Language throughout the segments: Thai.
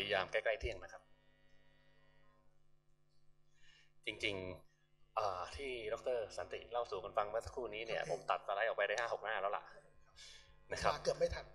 ดียามใกล้ๆเที่ยงนะครับจริงๆที่ดร.สันติเล่าสู่กันฟังเมื่อสักครู่นี้เนี่ยผมตัดสไลด์ออกไปได้5-6 หน้าแล้วล่ะนะครับเกือบไม่ทัน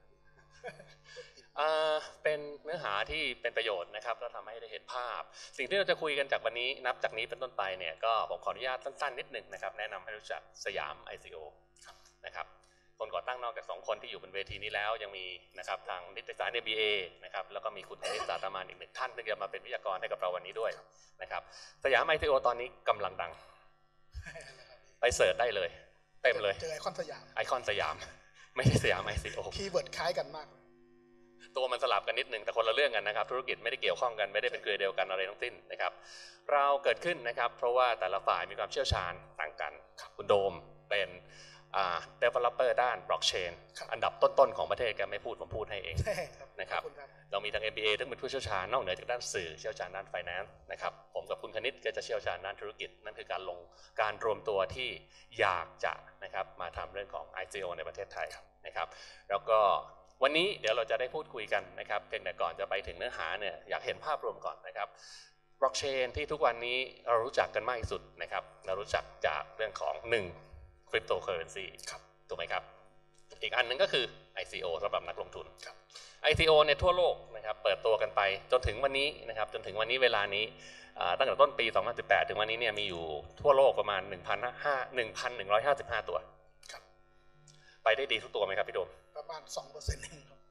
เป็นเนื้อหาที่เป็นประโยชน์นะครับแล้วทำให้ได้เห็นภาพสิ่งที่เราจะคุยกันจากวันนี้นับจากนี้เป็นต้นไปเนี่ยก็ผมขออนุญาตสั้นๆนิดนึงนะครับแนะนำให้รู้จักสยาม ICO นะครับคนก่อตั้งนอกจาก2 คนที่อยู่บนเวทีนี้แล้วยังมีนะครับทางนิติศาสตร์ MBA นะครับแล้วก็มีคุณนิติศาสตร์ตามานอีก1 ท่านที่จะมาเป็นวิทยากรให้กับเราวันนี้ด้วยนะครับสยาม ICO ตอนนี้กำลังดังไปเสิร์ชได้เลยเต็มเลยเจอไอคอนสยามไม่ใช่สยาม ICO คีย์เวิร์ดคล้ายกันมากตัวมันสลับกันนิดนึงแต่คนละเรื่องกันนะครับธุรกิจไม่ได้เกี่ยวข้องกันไม่ได้เป็นเครือเดียวกันอะไรทั้งสิ้นนะครับเราเกิดขึ้นนะครับเพราะว่าแต่ละฝ่ายมีความเชี่ยวชาญต่างกันคุณโดมเป็นdeveloper ด้าน blockchain อันดับต้นๆของประเทศแกไม่พูดผมพูดให้เองนะครับเรามีทาง MBA ทั้งเป็นผู้เชี่ยวชาญนอกเหนือจากด้านสื่อเชี่ยวชาญด้าน finance นะครับผมกับคุณคณิตก็จะเชี่ยวชาญด้านธุรกิจนั่นคือการรวมตัวที่อยากจะนะครับมาทำเรื่องของ ICO ในประเทศไทยนะครับแล้วก็วันนี้เดี๋ยวเราจะได้พูดคุยกันนะครับเพียงแต่ก่อนจะไปถึงเนื้อหาเนี่ยอยากเห็นภาพรวมก่อนนะครับบล็อกเชนที่ทุกวันนี้เรารู้จักกันมากที่สุดนะครับเรารู้จักจากเรื่องของ1 cryptocurrency ถูกไหมครับอีกอันนึงก็คือ ICO สำหรับนักลงทุน ICO ในทั่วโลกนะครับเปิดตัวกันไปจนถึงวันนี้นะครับจนถึงวันนี้เวลานี้ตั้งแต่ต้นปี 2018 ถึงวันนี้เนี่ยมีอยู่ทั่วโลกประมาณ 1,155 ตัวไปได้ดีทุกตัวไหมครับพี่โดมประมาณ 2% เองครับ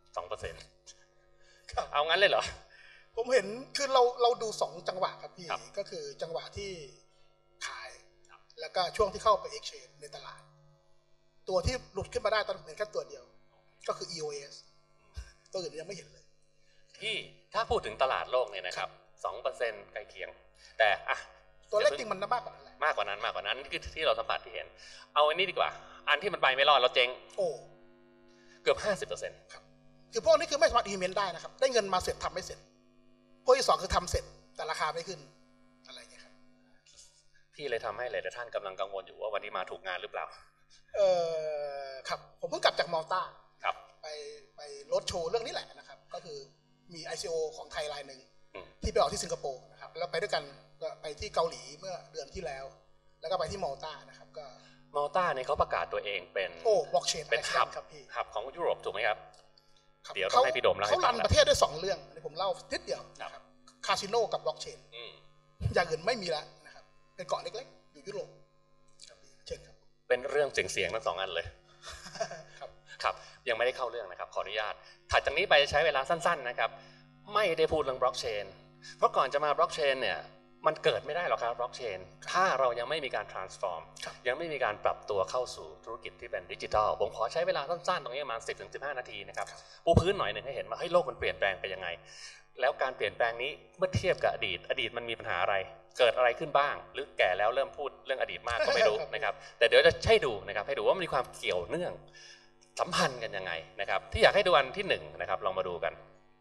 2% เอางั้นเลยเหรอผมเห็นคือเราดู2 จังหวะครับพี่ก็คือจังหวะที่ขายแล้วก็ช่วงที่เข้าไป exchange ในตลาดตัวที่หลุดขึ้นมาได้ตอนเป็นแค่ตัวเดียวก็คือ EOS ตัวอื่นยังไม่เห็นเลยที่ถ้าพูดถึงตลาดโลกเนี่ยนะครับ 2% ใกล้เคียงแต่ตัวเลขจริงมันมากกว่านั้นมากกว่านั้นคือที่เราสัมผัสที่เห็นเอาอันนี้ดีกว่าอันที่มันไปไม่รอดเราเจ๊งเกือบ 50% ครับคือพวกนี้คือไม่สามารถ implement ได้นะครับได้เงินมาเสร็จทำไม่เสร็จพวกที่2คือทำเสร็จแต่ราคาไม่ขึ้นอะไรเงี้ยครับที่เลยทำให้หลายท่านกำลังกังวลอยู่ว่าวันนี้มาถูกงานหรือเปล่าครับผมเพิ่งกลับจากมอลตาครับไปรถโชว์เรื่องนี้แหละนะครับก็คือมี ICO ของไทยรายหนึ่งที่ไปออกที่สิงคโปร์นะครับแล้วไปด้วยกันก็ไปที่เกาหลีเมื่อเดือนที่แล้วแล้วก็ไปที่มอลตานะครับก็มอลตาเนี่ยเขาประกาศตัวเองเป็นบล็อกเชนเป็นหับของยุโรปถูกไหมครับเดี๋ยวต้องให้พี่โดมเล่าเขารันประเทศด้วย2 เรื่องอันนี้ผมเล่านิดเดียวนะครับคาสิโนกับบล็อกเชนอย่างอื่นไม่มีแล้วนะครับเป็นเกาะเล็กๆอยู่ยุโรปเช่นครับเป็นเรื่องเสียงทั้ง2 อันเลยครับยังไม่ได้เข้าเรื่องนะครับขออนุญาตถัดจากนี้ไปใช้เวลาสั้นๆนะครับไม่ได้พูดเรื่องบล็อกเชนเพราะก่อนจะมาบล็อกเชนเนี่ยมันเกิดไม่ได้หรอกครับบล็อกเชนถ้าเรายังไม่มีการ transform ยังไม่มีการปรับตัวเข้าสู่ธุรกิจที่เป็นดิจิทัลผมขอใช้เวลาสั้นๆตรงนี้ประมาณ 10-15 นาทีนะครับปูพื้นหน่อยหนึ่งให้เห็นว่าโลกมันเปลี่ยนแปลงไปยังไงแล้วการเปลี่ยนแปลงนี้เมื่อเทียบกับอดีตมันมีปัญหาอะไรเกิดอะไรขึ้นบ้างหรือแก่แล้วเริ่มพูดเรื่องอดีตมากก็ไม่รู้นะครับแต่เดี๋ยวจะให้ดูนะครับให้ดูว่ามันมีความเกี่ยวเนื่องสัมพันธ์กันยังไงนะครับที่อยากให้ดูอันที่1นะครับลองมาดูกัน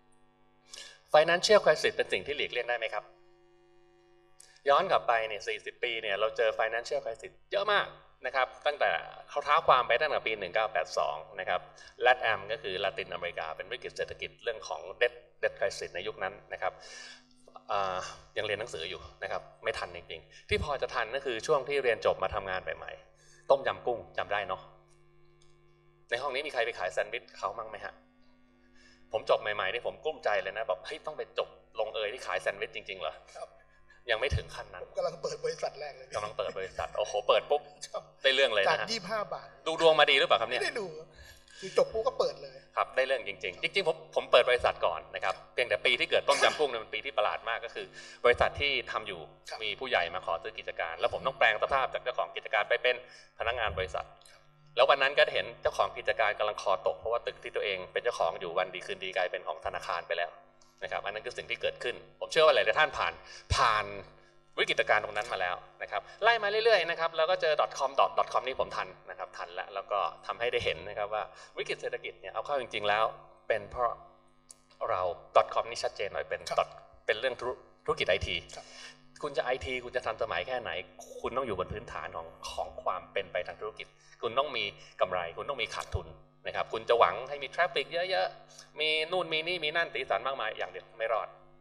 Financial Crisis เป็นสิ่งที่หลีกเลี่ยงได้ไหมครับย้อนกลับไปเนี่ย40 ปีเนี่ยเราเจอ Financial Crisis เยอะมากนะครับตั้งแต่เขาท้าความไปตั้งแต่ปี 1982 นะครับ LATAM ก็คือลาตินอเมริกาเป็นวิกฤตเศรษฐกิจเรื่องของ Debt Crisis ในยุคนั้นนะครับยังเรียนหนังสืออยู่นะครับไม่ทันจริงๆที่พอจะทันก็คือช่วงที่เรียนจบมาทำงานใหม่ๆต้มยำกุ้งจำได้เนาะในห้องนี้มีใครไปขายแซนด์วิชเขามั่งไหมฮะผมจบใหม่ๆนี่ผมกลุ้มใจเลยนะบอกเฮ้ยต้องไปจบลงที่ขายแซนด์วิชจริงๆเหรอยังไม่ถึงขั้นนั้นกำลังเปิดบริษัทแรกเลยกำลังเปิดบริษัทโอ้โหเปิดปุ๊บได้เรื่องเลยนะจาก25 บาทดูดวงมาดีหรือเปล่าครับเนี่ยไม่ได้ดูคือจบปุ๊บก็เปิดเลยครับได้เรื่องจริงๆผมเปิดบริษัทก่อนนะครับเพียงแต่ปีที่เกิดต้มยำกุ้งเนี่ยเป็นปีที่ประหลาดมากก็คือบริษัทที่ทำอยู่มีผู้ใหญ่มาขอซื้อกิจการแล้วผมต้องแปลงสภาพจากเจ้าของกิจการไปเป็นพนักงานบริษัทแล้ววันนั้นก็เห็นเจ้าของกิจการกำลังคอตกเพราะว่าตึกที่ตัวเองเป็นเจ้าของอยู่วันดีคืนดีกลายเป็นของธนาคารไปแล้วนะครับอันนั้นคือสิ่งที่เกิดขึ้นผมเชื่อว่าหลายท่านผ่านวิกฤตการณ์ตรงนั้นมาแล้วนะครับไล่มาเรื่อยๆนะครับแล้วก็เจอ .com นี่ผมทันนะครับทันแล้วก็ทำให้ได้เห็นนะครับว่าวิกฤตเศรษฐกิจเนี่ยเอาเข้าจริงๆแล้วเป็นเพราะเรา .com นี่ชัดเจนหน่อยเป็นเรื่องธุรกิจ IT คุณจะ IT คุณจะทันสมัยแค่ไหนคุณต้องอยู่บนพื้นฐานของความเป็นไปทางธุรกิจคุณต้องมีกำไรคุณต้องมีขาดทุนนะครับคุณจะหวังให้มีทราฟฟิกเยอะๆมีนู่นมีนี่มีนั่นสีสันมากมายอย่างเดียวไม่รอด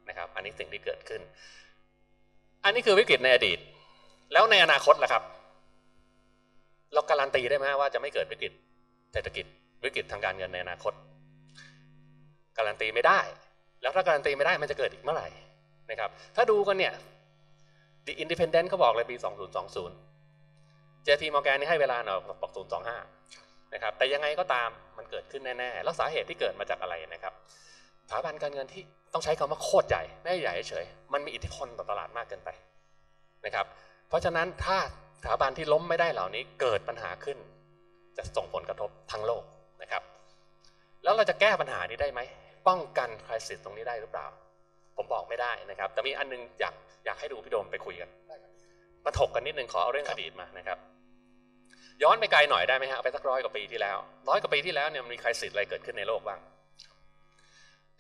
นะครับอันนี้สิ่งที่เกิดขึ้นอันนี้คือวิกฤตในอดีตแล้วในอนาคตล่ะครับเราการันตีได้ไหมว่าจะไม่เกิดวิกฤตเศรษฐกิจวิกฤตทางการเงินในอนาคตการันตีไม่ได้แล้วถ้าการันตีไม่ได้มันจะเกิดอีกเมื่อไหร่นะครับถ้าดูกันเนี่ย The Independent เขาบอกเลยปี 2020 JP Morgan นี่ให้เวลาหน่อยบอก 025 นะครับแต่ยังไงก็ตามมันเกิดขึ้นแน่ๆแล้วสาเหตุที่เกิดมาจากอะไรนะครับสถาบันการเงินที่ต้องใช้คำว่าโคตรใหญ่ไม่ใหญ่เฉยมันมีอิทธิพลต่อตลาดมากเกินไปนะครับเพราะฉะนั้นถ้าสถาบันที่ล้มไม่ได้เหล่านี้เกิดปัญหาขึ้นจะส่งผลกระทบทั้งโลกนะครับแล้วเราจะแก้ปัญหานี้ได้ไหมป้องกันคริสิสตรงนี้ได้หรือเปล่าผมบอกไม่ได้นะครับแต่มีอันนึงอยากให้ดูพี่โดมไปคุยกันมาถกกันนิดนึงขอเอาเรื่องอดีตมานะครับย้อนไปไกลหน่อยได้ไหมฮะไปสัก100 กว่าปีที่แล้ว100 กว่าปีที่แล้วเนี่ยมีคริสิสอะไรเกิดขึ้นในโลกบ้างปี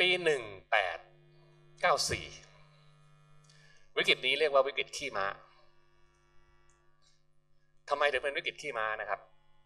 1894วิกฤตนี้เรียกว่าวิกฤตขี้ม้าทำไมถึงเป็นวิกฤตขี้ม้านะครับ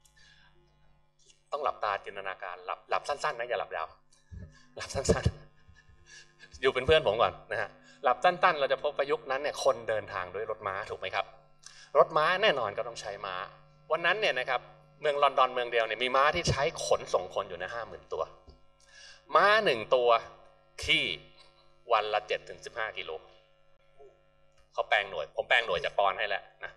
ต้องหลับตาจินตนาการหลับสั้นๆนะอย่าหลับยาวหลับสั้นๆอยู่เป็นเพื่อนผมก่อนนะฮะหลับสั้นๆเราจะพบประยุกต์นั้นเนี่ยคนเดินทางด้วยรถม้าถูกไหมครับรถม้าแน่นอนก็ต้องใช้ม้าวันนั้นเนี่ยนะครับเมืองลอนดอนเมืองเดียวเนี่ยมีม้าที่ใช้ขนส่งคนอยู่ใน 50,000 ตัวม้า1 ตัวขี่วันละ 7-15 กิโลเขาแปลงหน่วยผมแปลงหน่วยจากปอนด์ให้แล้วนะ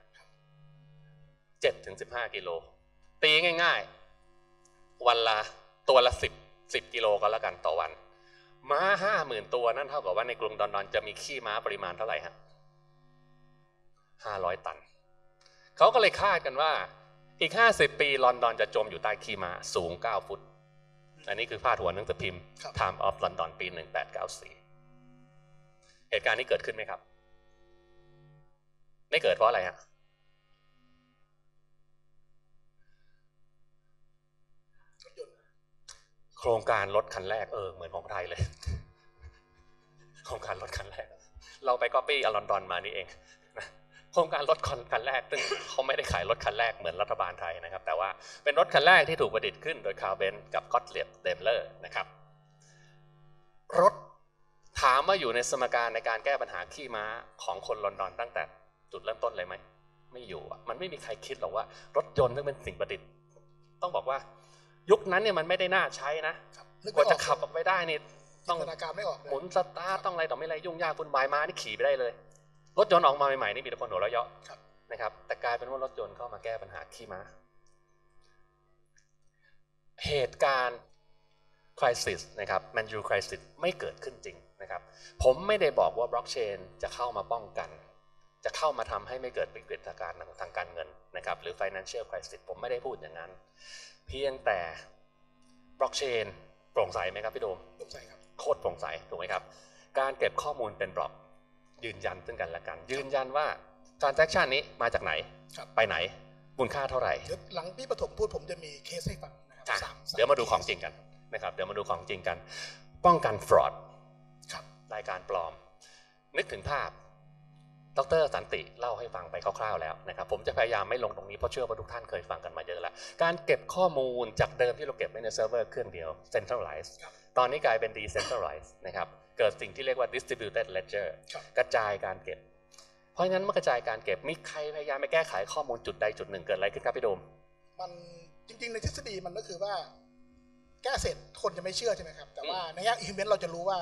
7-15 กิโลตีง่ายๆวันละตัวละ10 กิโลก็แล้วกันต่อวันม้า 50,000 ตัวนั่นเท่ากับว่าในกรุงลอนดอนจะมีขี้ม้าปริมาณเท่าไหร่ฮะ500 ตันเขาก็เลยคาดกันว่าอีก50 ปีลอนดอนจะจมอยู่ใต้ขี้ม้าสูง9 ฟุตอันนี้คือพาดหัวหนังสือพิมพ์ Time of London ปี 1894เหตุการณ์นี้เกิดขึ้นไหมครับไม่เกิดเพราะอะไรฮะโครงการรถคันแรกเหมือนของไทยเลยโครงการรถคันแรกเราไปก๊อปปี้ลอนดอนมานี่เองนะโครงการรถคันแรกซึ่งเขาไม่ได้ขายรถคันแรกเหมือนรัฐบาลไทยนะครับแต่ว่าเป็นรถคันแรกที่ถูกประดิษฐ์ขึ้นโดยคาร์เบนกับก็อตเลียบเดมเลอร์นะครับรถถามว่าอยู่ในสมการในการแก้ปัญหาขี้ม้าของคนลอนดอนตั้งแต่จุดเริ่มต้นเลยไหมไม่อยู่มันไม่มีใครคิดหรอกว่ารถยนต์ซึ่งเป็นสิ่งประดิษฐ์ต้องบอกว่ายุคนั้นเนี่ยมันไม่ได้น่าใช้นะกว่าจะขับออกไปได้นี่ต้องหมุนสตาร์ทต้องอะไรต่อไม่อะไรยุ่งยากวุ่นวายมานี่ขี่ไปได้เลยรถยนต์ออกมาใหม่ๆนี่มีแต่คนหัวเราะเยาะนะครับแต่กลายเป็นว่ารถยนต์เข้ามาแก้ปัญหาขี้ม้าเหตุการณ์คริสิสนะครับแมนยูคริสิสไม่เกิดขึ้นจริงนะครับผมไม่ได้บอกว่าบล็อกเชนจะเข้ามาป้องกันจะเข้ามาทำให้ไม่เกิดวิกฤตการณ์ทางการเงินนะครับหรือ financial crisis ผมไม่ได้พูดอย่างนั้นเพียงแต่บล็อกเชนโปร่งใสไหมครับพี่โดมโปร่งใสครับโคตรโปร่งใสถูกไหมครับการเก็บข้อมูลเป็นบล็อกยืนยันซึ่งกันและกันยืนยันว่า transaction นี้มาจากไหนไปไหนมูลค่าเท่าไหร่หลังพี่ปฐมพูดผมจะมีเคสให้ฟังนะครับเดี๋ยวมาดูของจริงกันนะครับเดี๋ยวมาดูของจริงกันป้องกัน fraud รายการปลอมนึกถึงภาพดร.สันติเล่าให้ฟังไปคร่าวๆแล้วนะครับผมจะพยายามไม่ลงตรงนี้เพราะเชื่อว่าทุกท่านเคยฟังกันมาเยอะแล้วการเก็บข้อมูลจากเดิมที่เราเก็บไว้ในเซิร์ฟเวอร์เครื่องเดียว centralized ตอนนี้กลายเป็น decentralized นะครับเกิดสิ่งที่เรียกว่า distributed ledger กระจายการเก็บเพราะฉะนั้นเมื่อกระจายการเก็บมีใครพยายามไปแก้ไขข้อมูลจุดใดจุดหนึ่งเกิดอะไรขึ้นครับพี่โดมมันจริงๆในทฤษฎีมันก็คือว่าแก้เสร็จคนจะไม่เชื่อใช่ไหมครับแต่ว่าในแง่ implement เราจะรู้ว่า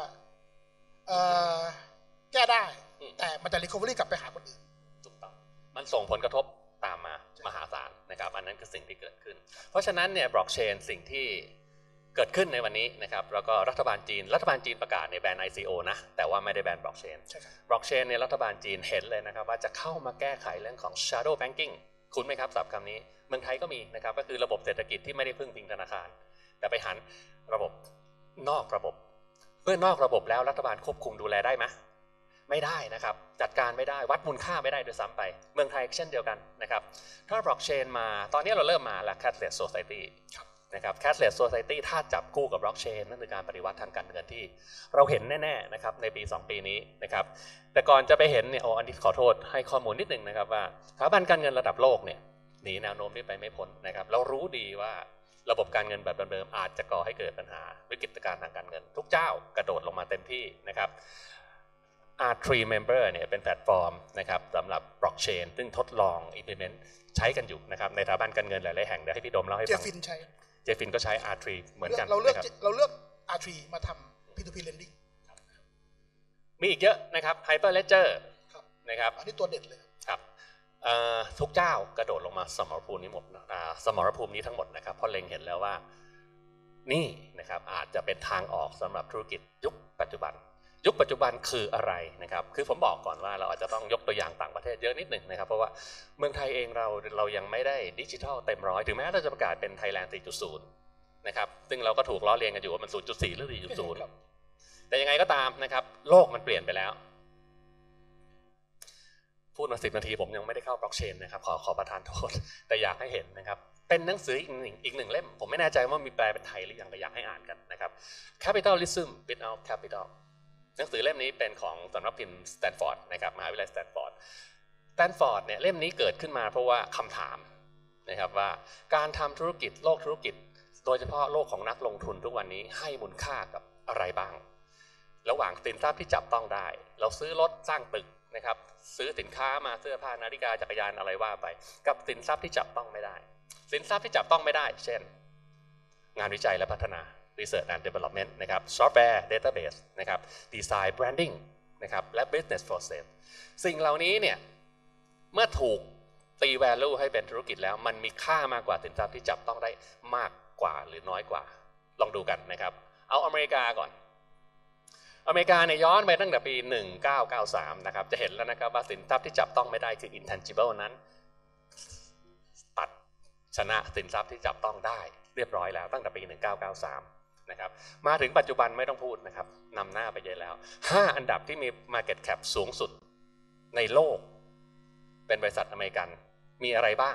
แก้ได้แต่มันจะ recovery กลับไปหาคนอื่นถูกต้องมันส่งผลกระทบตามมามหาศาลนะครับอันนั้นคือสิ่งที่เกิดขึ้นเพราะฉะนั้นเนี่ยบล็อกเชนสิ่งที่เกิดขึ้นในวันนี้นะครับแล้วก็รัฐบาลจีนประกาศในแบน ICO นะแต่ว่าไม่ได้แบนบล็อกเชนบล็อกเชนเนี่ยรัฐบาลจีนเห็นเลยนะครับว่าจะเข้ามาแก้ไขเรื่องของ shadow banking คุ้นไหมครับศัพท์คำนี้เมืองไทยก็มีนะครับก็คือระบบเศรษฐกิจที่ไม่ได้พึ่งพิงธนาคารแต่ไปหันระบบนอกระบบเมื่อนอกระบบแล้วรัฐบาลควบคุมดูแลได้ไหมไม่ได้นะครับจัดการไม่ได้วัดมูลค่าไม่ได้ด้วยซ้ำไปเมืองไทยเช่นเดียวกันนะครับถ้าบล็อกเชนมาตอนนี้เราเริ่มมาแล้ว cashless society นะครับ cashless society ถ้าจับคู่กับบล็อกเชนนั่นคือการปฏิวัติทางการเงินที่เราเห็นแน่ๆนะครับในปี2 ปีนี้นะครับแต่ก่อนจะไปเห็นเนี่ยอันนี้ขอโทษให้ข้อมูลนิดนึงนะครับว่าสถาบันการเงินระดับโลกเนี่ยหนีแนวโน้มนี้ไปไม่พ้นนะครับเรารู้ดีว่าระบบการเงินแบบเดิมๆอาจจะก่อให้เกิดปัญหาวิกฤตการณ์ทางการเงินทุกเจ้ากระโดดลงมาเต็มที่นะครับ R3 Member เนี่ยเป็นแพลตฟอร์มนะครับสำหรับบล็อกเชนซึ่งทดลอง implement ใช้กันอยู่นะครับในสถาบันการเงินหลายๆแห่งเดี๋ยวให้พี่โดมเล่าให้ฟังเจฟินใช้เจฟินก็ใช้ R3 เหมือนกันเราเลือก R3 มาทำ P2P lending มีอีกเยอะนะครับ Hyperledger นะครับอันนี้ตัวเด็ดเลยครับทุกเจ้ากระโดดลงมาสมรภูมินี้หมดสมรภูมินี้ทั้งหมดนะครับเพราะเล็งเห็นแล้วว่านี่นะครับอาจจะเป็นทางออกสำหรับธุรกิจยุคปัจจุบันคืออะไรนะครับคือผมบอกก่อนว่าเราอาจจะต้องยกตัวอย่างต่างประเทศเยอะนิดหนึ่งนะครับเพราะว่าเมืองไทยเองเรายังไม่ได้ดิจิทัลเต็มร้อยถึงแม้เราจะประกาศเป็น Thailand 4.0 นะครับซึ่งเราก็ถูกล้อเลียนกันอยู่ว่ามัน 0.4 หรือ 4.0 แต่ยังไงก็ตามนะครับโลกมันเปลี่ยนไปแล้วพูดมา10 นาทีผมยังไม่ได้เข้าบล็อกเชนนะครับขอประทานโทษแต่อยากให้เห็นนะครับเป็นหนังสืออีกหนึ่งเล่มผมไม่แน่ใจว่ามีแปลเป็นไทยหรือยังแต่อยากให้อ่านกันนะครับ Capitalism Without Capital หนังสือเล่มนี้เป็นของสำนักพิมพ์สแตนฟอร์ดนะครับมหาวิทยาลัยสแตนฟอร์ดเนี่ยเล่มนี้เกิดขึ้นมาเพราะว่าคำถามนะครับว่าการทำธุรกิจโลกธุรกิจโดยเฉพาะโลกของนักลงทุนทุกวันนี้ให้มูลค่ากับอะไรบ้างระหว่างสินทรัพย์ที่จับต้องได้เราซื้อรถสร้างตึกนะครับซื้อสินค้ามาเสื้อผ้านาฬิกาจักรยานอะไรว่าไปกับสินทรัพย์ที่จับต้องไม่ได้สินทรัพย์ที่จับต้องไม่ได้เช่นงานวิจัยและพัฒนา Research and Development นะครับ Software Database นะครับ Design Branding นะครับและ Business Process สิ่งเหล่านี้เนี่ยเมื่อถูกตี value ให้เป็นธุรกิจแล้วมันมีค่ามากกว่าสินทรัพย์ที่จับต้องได้มากกว่าหรือน้อยกว่าลองดูกันนะครับเอาอเมริกาก่อนอเมริกาเนี่ยย้อนไปตั้งแต่ปี1993นะครับจะเห็นแล้วนะครับว่าสินทรัพย์ที่จับต้องไม่ได้คือ intangible นั้นตัดชนะสินทรัพย์ที่จับต้องได้เรียบร้อยแล้วตั้งแต่ปี1993นะครับมาถึงปัจจุบันไม่ต้องพูดนะครับนำหน้าไปเยอะแล้ว5อันดับที่มี market cap สูงสุดในโลกเป็นบริษัทอเมริกันมีอะไรบ้าง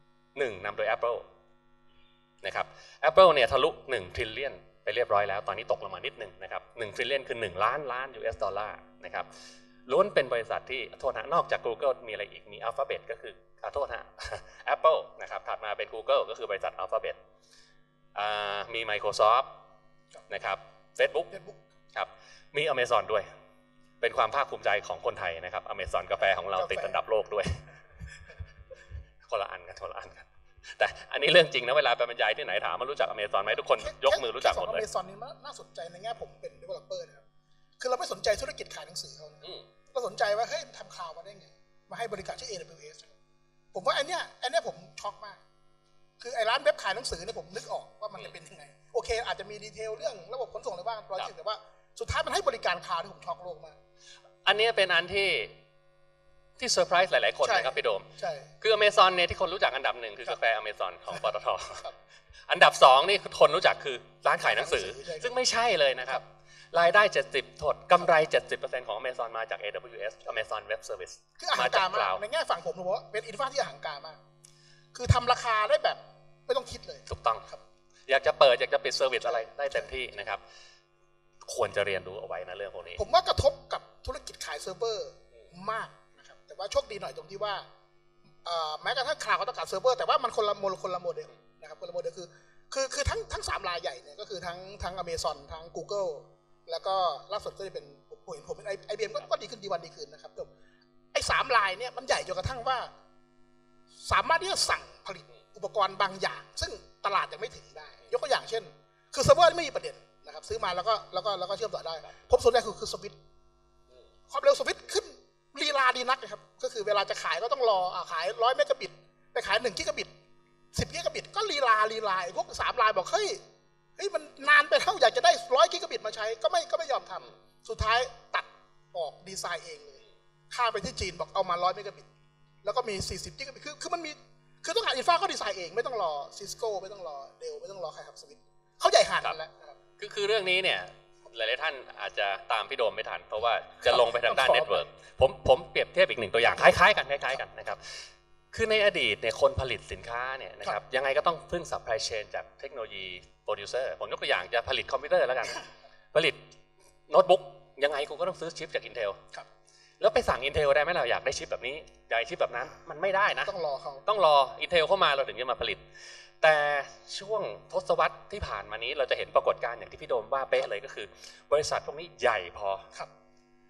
1นำโดย Apple นะครับ Apple เนี่ยทะลุ1 trillionไปเรียบร้อยแล้วตอนนี้ตกลงมานิดนึงนะครับ1 trillion คือ1 ล้านล้าน US ดอลลาร์นะครับล้วนเป็นบริษัทที่โทษนะนอกจาก Google มีอะไรอีกมี Alphabet ก็คือโทษนะ Apple นะครับถัดมาเป็น Google ก็คือบริษัท Alphabet มี Microsoft นะครับ Facebook ครับมี Amazon ด้วยเป็นความภาคภูมิใจของคนไทยนะครับ Amazon กาแฟของเราติดอันดับโลกด้วยคนละอันกันแต่อันนี้เรื่องจริงนะเวลาไปบรรยายที่ไหนถามว่ารู้จัก Amazon ไหมทุกคนยกมือรู้จักหมดเลย Amazon นี่น่าสนใจในแง่ผมเป็น developer นะครับคือเราไม่สนใจธุรกิจขายหนังสือเขาเราสนใจว่าเฮ้ยทำข่าวมาได้ไงมาให้บริการชื่อ AWS ผมว่าอันเนี้ยผมช็อกมากคือไอ้ร้านเว็บขายหนังสือเนี่ยผมนึกออกว่ามันจะเป็นยังไงโอเคอาจจะมีดีเทลเรื่องระบบขนส่งอะไรบ้างแต่ว่าสุดท้ายมันให้บริการคลาวด์ที่ผมช็อกโลกมากอันนี้เป็นอันที่เซอร์ไพรส์หลายๆคนนะครับพี่โดมใช่คือ Amazon เนี่ยที่คนรู้จักอันดับหนึ่งคือกาแฟ Amazon ของปตท.อันดับ2นี่คนรู้จักคือร้านขายหนังสือซึ่งไม่ใช่เลยนะครับรายได้70%กำไร 70% ของ Amazon มาจาก AWS Amazon Web Service คืออหังการมากในแง่ฝั่งผมผมว่าเป็นอินฟราที่อหังการมากคือทำราคาได้แบบไม่ต้องคิดเลยถูกต้องครับอยากจะเปิดอยากจะปิดเซอร์วิสอะไรได้เต็มที่นะครับควรจะเรียนรู้เอาไว้นะเรื่องพวกนี้ผมว่ากระทบกับธุรกิจขายเซิร์ฟเวอร์มากนะครับแต่ว่าโชคดีหน่อยตรงที่ว่าแม้กระทั่งคลาวด์ก็ต้องการเซิร์ฟเวอร์แต่ว่ามันคนละโมเดลนะครับคนละโมเดลคือทั้ง3รายใหญ่เนี่ยก็คือทั้ง Amazon ทั้ง Google แล้วก็ล่าสุดก็จะเป็นผมเป็น IBM ก็ดีขึ้นดีวันดีขึ้นนะครับไอ้3รายเนี่ยมันใหญ่จนกระทั่งว่าสามารถที่จะสั่งผลิตอุปกรณ์บางอย่างซึ่งตลาดยังไม่ถึงได้ยกตัวอย่างเช่นคือเซิร์ฟเวอร์ไม่มีประเด็นนะครับซื้อมาแล้วก็เชื่อมต่อได้ผมสนใจคือสวิตช์ความเร็วสวิตช์ขึ้นลีลาดีนักนะครับก็คือเวลาจะขายก็ต้องรอขาย100 เมกะบิตไปขาย1 กิกะบิต10 กิกะบิตก็ลีลาพวก3รายบอกเฮ้ยมันนานไปเท่าอยากจะได้100 กิกะบิตมาใช้ก็ไม่ยอมทำสุดท้ายตัดออกดีไซน์เองเลยข้ามไปที่จีนบอกเอามา100 เมกะบิตแล้วก็มี40 กิกะบิตคือมันมีคือต้องการอินฟราก็ดีไซน์เองไม่ต้องรอซิสโก้ไม่ต้องรอเดลไม่ต้องรอใครทำสวิตช์เขาใหญ่ขนาดนั้นแล้วคือเรื่องนี้เนี่ยหลายๆท่านอาจจะตามพี่โดมไม่ทันเพราะว่าจะลงไปทางด้านเน็ตเวิร์กผมเปรียบเทียบอีกหนึ่งตัวอย่างคล้ายๆกันนะครับคือในอดีตเนี่ยคนผลิตสินค้าเนี่ยนะครับยังไงก็ต้องพึ่งซัพพลายเชนจากเทคโนโลยีโปรดิวเซอร์ผมยกตัวอย่างจะผลิตคอมพิวเตอร์แล้วกันผลิตโน้ตบุ๊กยังไงกูก็ต้องซื้อชิปจาก Intel แล้วไปสั่ง Intel ได้ไหมเราอยากได้ชิปแบบนี้อยากได้ชิปแบบนั้นมันไม่ได้นะต้องรอเขาต้องรอ Intel เข้ามาเราถึงจะมาผลิตแต่ช่วงทศวรรษที่ผ่านมานี้เราจะเห็นปรากฏการณ์อย่างที่พี่โดมว่าเป๊ะเลยก็คือบริษัทพวกนี้ใหญ่พอ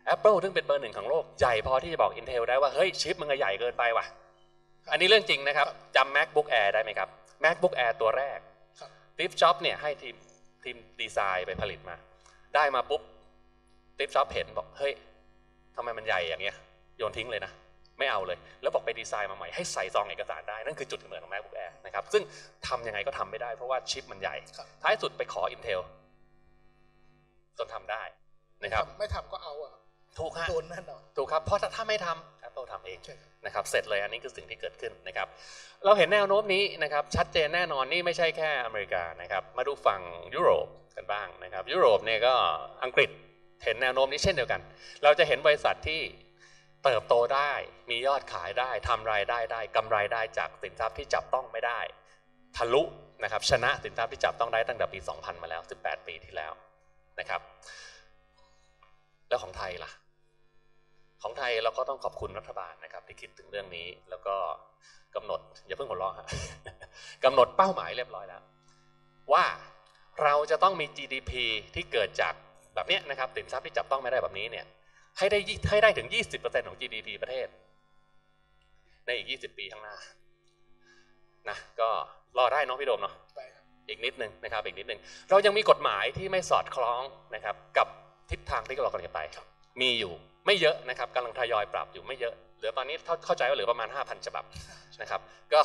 Apple ซึ่งเป็นเบอร์ 1ของโลกใหญ่พอที่จะบอก Intel ได้ว่าเฮ้ยชิปมึงใหญ่เกินไปว่ะอันนี้เรื่องจริงนะครับจำ MacBook Air ได้ไหมครับ MacBook Air ตัวแรกSteve Jobs เนี่ยให้ทีมดีไซน์ไปผลิตมาได้มาปุ๊บ Steve Jobs เห็นบอกเฮ้ยทำไมมันใหญ่อย่างเงี้ยโยนทิ้งเลยนะไม่เอาเลยแล้วบอกไปดีไซน์มาใหม่ให้ใส่ซองเอกสารได้นั่นคือจุดกำเนิดของ MacBook Air นะครับซึ่งทำยังไงก็ทำไม่ได้เพราะว่าชิปมันใหญ่ท้ายสุดไปขอ Intel จนทำได้นะครับไม่ทำก็เอาอะถูกครับโดนแน่นอนถูกครับเพราะถ้าไม่ทำ Apple ทำเองนะครับเสร็จเลยอันนี้คือสิ่งที่เกิดขึ้นนะครับเราเห็นแนวโน้มนี้นะครับชัดเจนแน่นอนนี่ไม่ใช่แค่อเมริกานะครับมาดูฝั่งยุโรปกันบ้างนะครับยุโรปเนี่ยก็อังกฤษเห็นแนวโน้มนี้เช่นเดียวกันเราจะเห็นบริษัทที่เติบโตได้มียอดขายได้ทำรายได้ได้กำไรได้จากสินทรัพย์ที่จับต้องไม่ได้ทะลุนะครับชนะสินทรัพย์ที่จับต้องได้ตั้งแต่ปี 2000 มาแล้ว18 ปีที่แล้วนะครับแล้วของไทยล่ะของไทยเราก็ต้องขอบคุณรัฐบาลนะครับที่คิดถึงเรื่องนี้แล้วก็กำหนดอย่าเพิ่งหัวเราะฮะกำหนดเป้าหมายเรียบร้อยแล้วว่าเราจะต้องมี GDP ที่เกิดจากแบบนี้นะครับสินทรัพย์ที่จับต้องไม่ได้แบบนี้เนี่ยให้ได้ถึง 20% ของ GDP ประเทศในอีก20 ปีข้างหน้านะก็รอได้เนาะพี่โดมเนาะอีกนิดนึงนะครับอีกนิดนึงเรายังมีกฎหมายที่ไม่สอดคล้องนะครับกับทิศทางที่เรากำลังจะไปมีอยู่ไม่เยอะนะครับกำลังทยอยปรับอยู่ไม่เยอะเหลือตอนนี้เข้าใจว่าเหลือประมาณ 5,000 ฉบับนะครับก็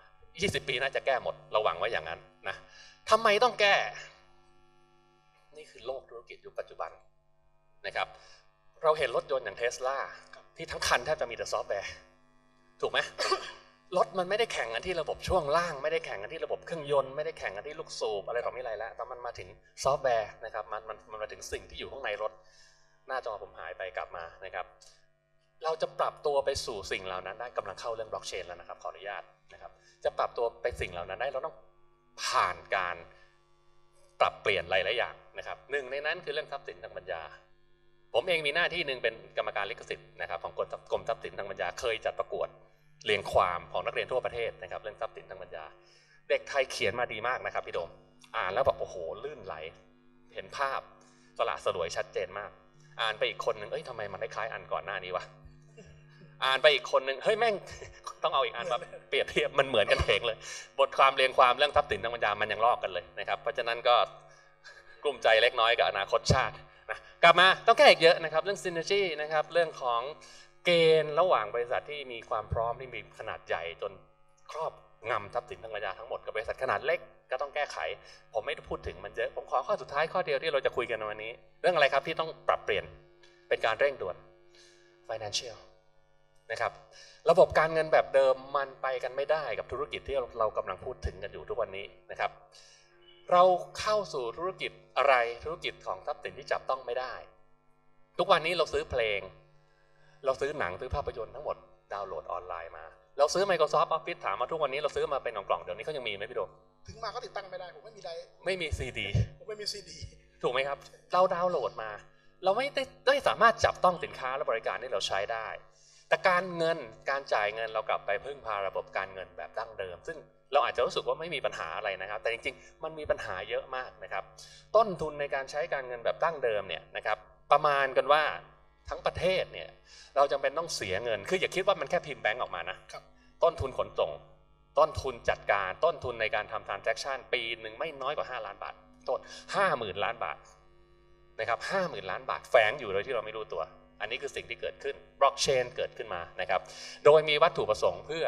20 ปีน่าจะแก้หมดเราหวังว่าอย่างนั้นนะทำไมต้องแก้นี่คือโลกธุรกิจยุคปัจจุบันนะครับเราเห็นรถยนต์อย่าง Tesla ที่ทั้งคันแทบจะมีแต่ซอฟต์แวร์ถูกไหม รถมันไม่ได้แข่งกันที่ระบบช่วงล่างไม่ได้แข่งกันที่ระบบเครื่องยนต์ไม่ได้แข่งกันที่ลูกสูบอะไรต่อไม่ไรแล้วแต่มันมาถึงซอฟต์แวร์นะครับมันมาถึงสิ่งที่อยู่ข้างในรถหน้าจอผมหายไปกลับมานะครับเราจะปรับตัวไปสู่สิ่งเหล่านั้นได้กำลังเข้าเรื่องบล็อกเชนแล้วนะครับขออนุญาตนะครับจะปรับตัวไปสิ่งเหล่านั้นได้เราต้องผ่านการปรับเปลี่ยนหลายๆอย่างนะครับหนึ่งในนั้นคือเรื่องทรัพย์สินทางปัญญาผมเองมีหน้าที่หนึ่งเป็นกรรมการลิขสิทธิ์นะครับของกรมทรัพย์สินทางปัญญาเคยจัดประกวดเรียงความของนักเรียนทั่วประเทศนะครับเรื่องทรัพย์สินทางปัญญาเด็กไทยเขียนมาดีมากนะครับพี่โดมอ่านแล้วแบบโอ้โหลื่นไหลเห็นภาพสละสลวยชัดเจนมากอ่านไปอีกคนหนึ่งทำไมมันคล้ายอันก่อนหน้านี้วะอ่านไปอีกคนหนึ่งเฮ้ยแม่งต้องเอาอีกอันมาเปรียบเทียบมันเหมือนกันเองเลยบทความเรียงความเรื่องทรัพย์สินทางปัญญามันยังลอกกันเลยนะครับเพราะฉะนั้นก็กลุ้มใจเล็กน้อยกับอนาคตชาตินะกลับมาต้องแก้อีกเยอะนะครับเรื่อง synergy นะครับเรื่องของเกณฑ์ระหว่างบริษัทที่มีความพร้อมที่มีขนาดใหญ่จนครอบงำทรัพย์สินทางปัญญาทั้งหมดกับบริษัทขนาดเล็กก็ต้องแก้ไขผมไม่ได้พูดถึงมันเยอะผมขอข้อสุดท้ายข้อเดียวที่เราจะคุยกันในวันนี้เรื่องอะไรครับที่ต้องปรับเปลี่ยนเป็นการเร่งด่วน financial นะครับระบบการเงินแบบเดิมมันไปกันไม่ได้กับธุรกิจที่เรากำลังพูดถึงกันอยู่ทุกวันนี้นะครับเราเข้าสู่ธุรกิจอะไรธุรกิจของทรัพย์สินที่จับต้องไม่ได้ทุกวันนี้เราซื้อเพลงเราซื้อหนังซื้อภาพยนตร์ทั้งหมดดาวน์โหลดออนไลน์มาเราซื้อ Microsoft Office ถามมาทุกวันนี้เราซื้อมาเป็นกล่องๆเดี๋ยวนี้เขายังมีไหมพี่โดมถึงมาก็ติดตั้งไม่ได้ผมไม่มีซีดีผมไม่มีซีดีถูกไหมครับเราดาวน์โหลดมาเราไม่ได้สามารถจับต้องสินค้าและบริการที่เราใช้ได้แต่การจ่ายเงินเรากลับไปพึ่งพาระบบการเงินแบบดั้งเดิมซึ่งเราอาจจะรู้สึกว่าไม่มีปัญหาอะไรนะครับแต่จริงๆมันมีปัญหาเยอะมากนะครับต้นทุนในการใช้การเงินแบบดั้งเดิมเนี่ยนะครับประมาณกันว่าทั้งประเทศเนี่ยเราจำเป็นต้องเสียเงินคืออย่าคิดว่ามันแค่พิมพ์แบงก์ออกมานะต้นทุนขนส่งต้นทุนจัดการต้นทุนในการทำ transaction ปีหนึ่งไม่น้อยกว่า5 ล้านบาทโทษ50,000 ล้านบาทนะครับ50,000 ล้านบาทแฝงอยู่โดยที่เราไม่รู้ตัวอันนี้คือสิ่งที่เกิดขึ้นบล็อกเชนเกิดขึ้นมานะครับโดยมีวัตถุประสงค์เพื่อ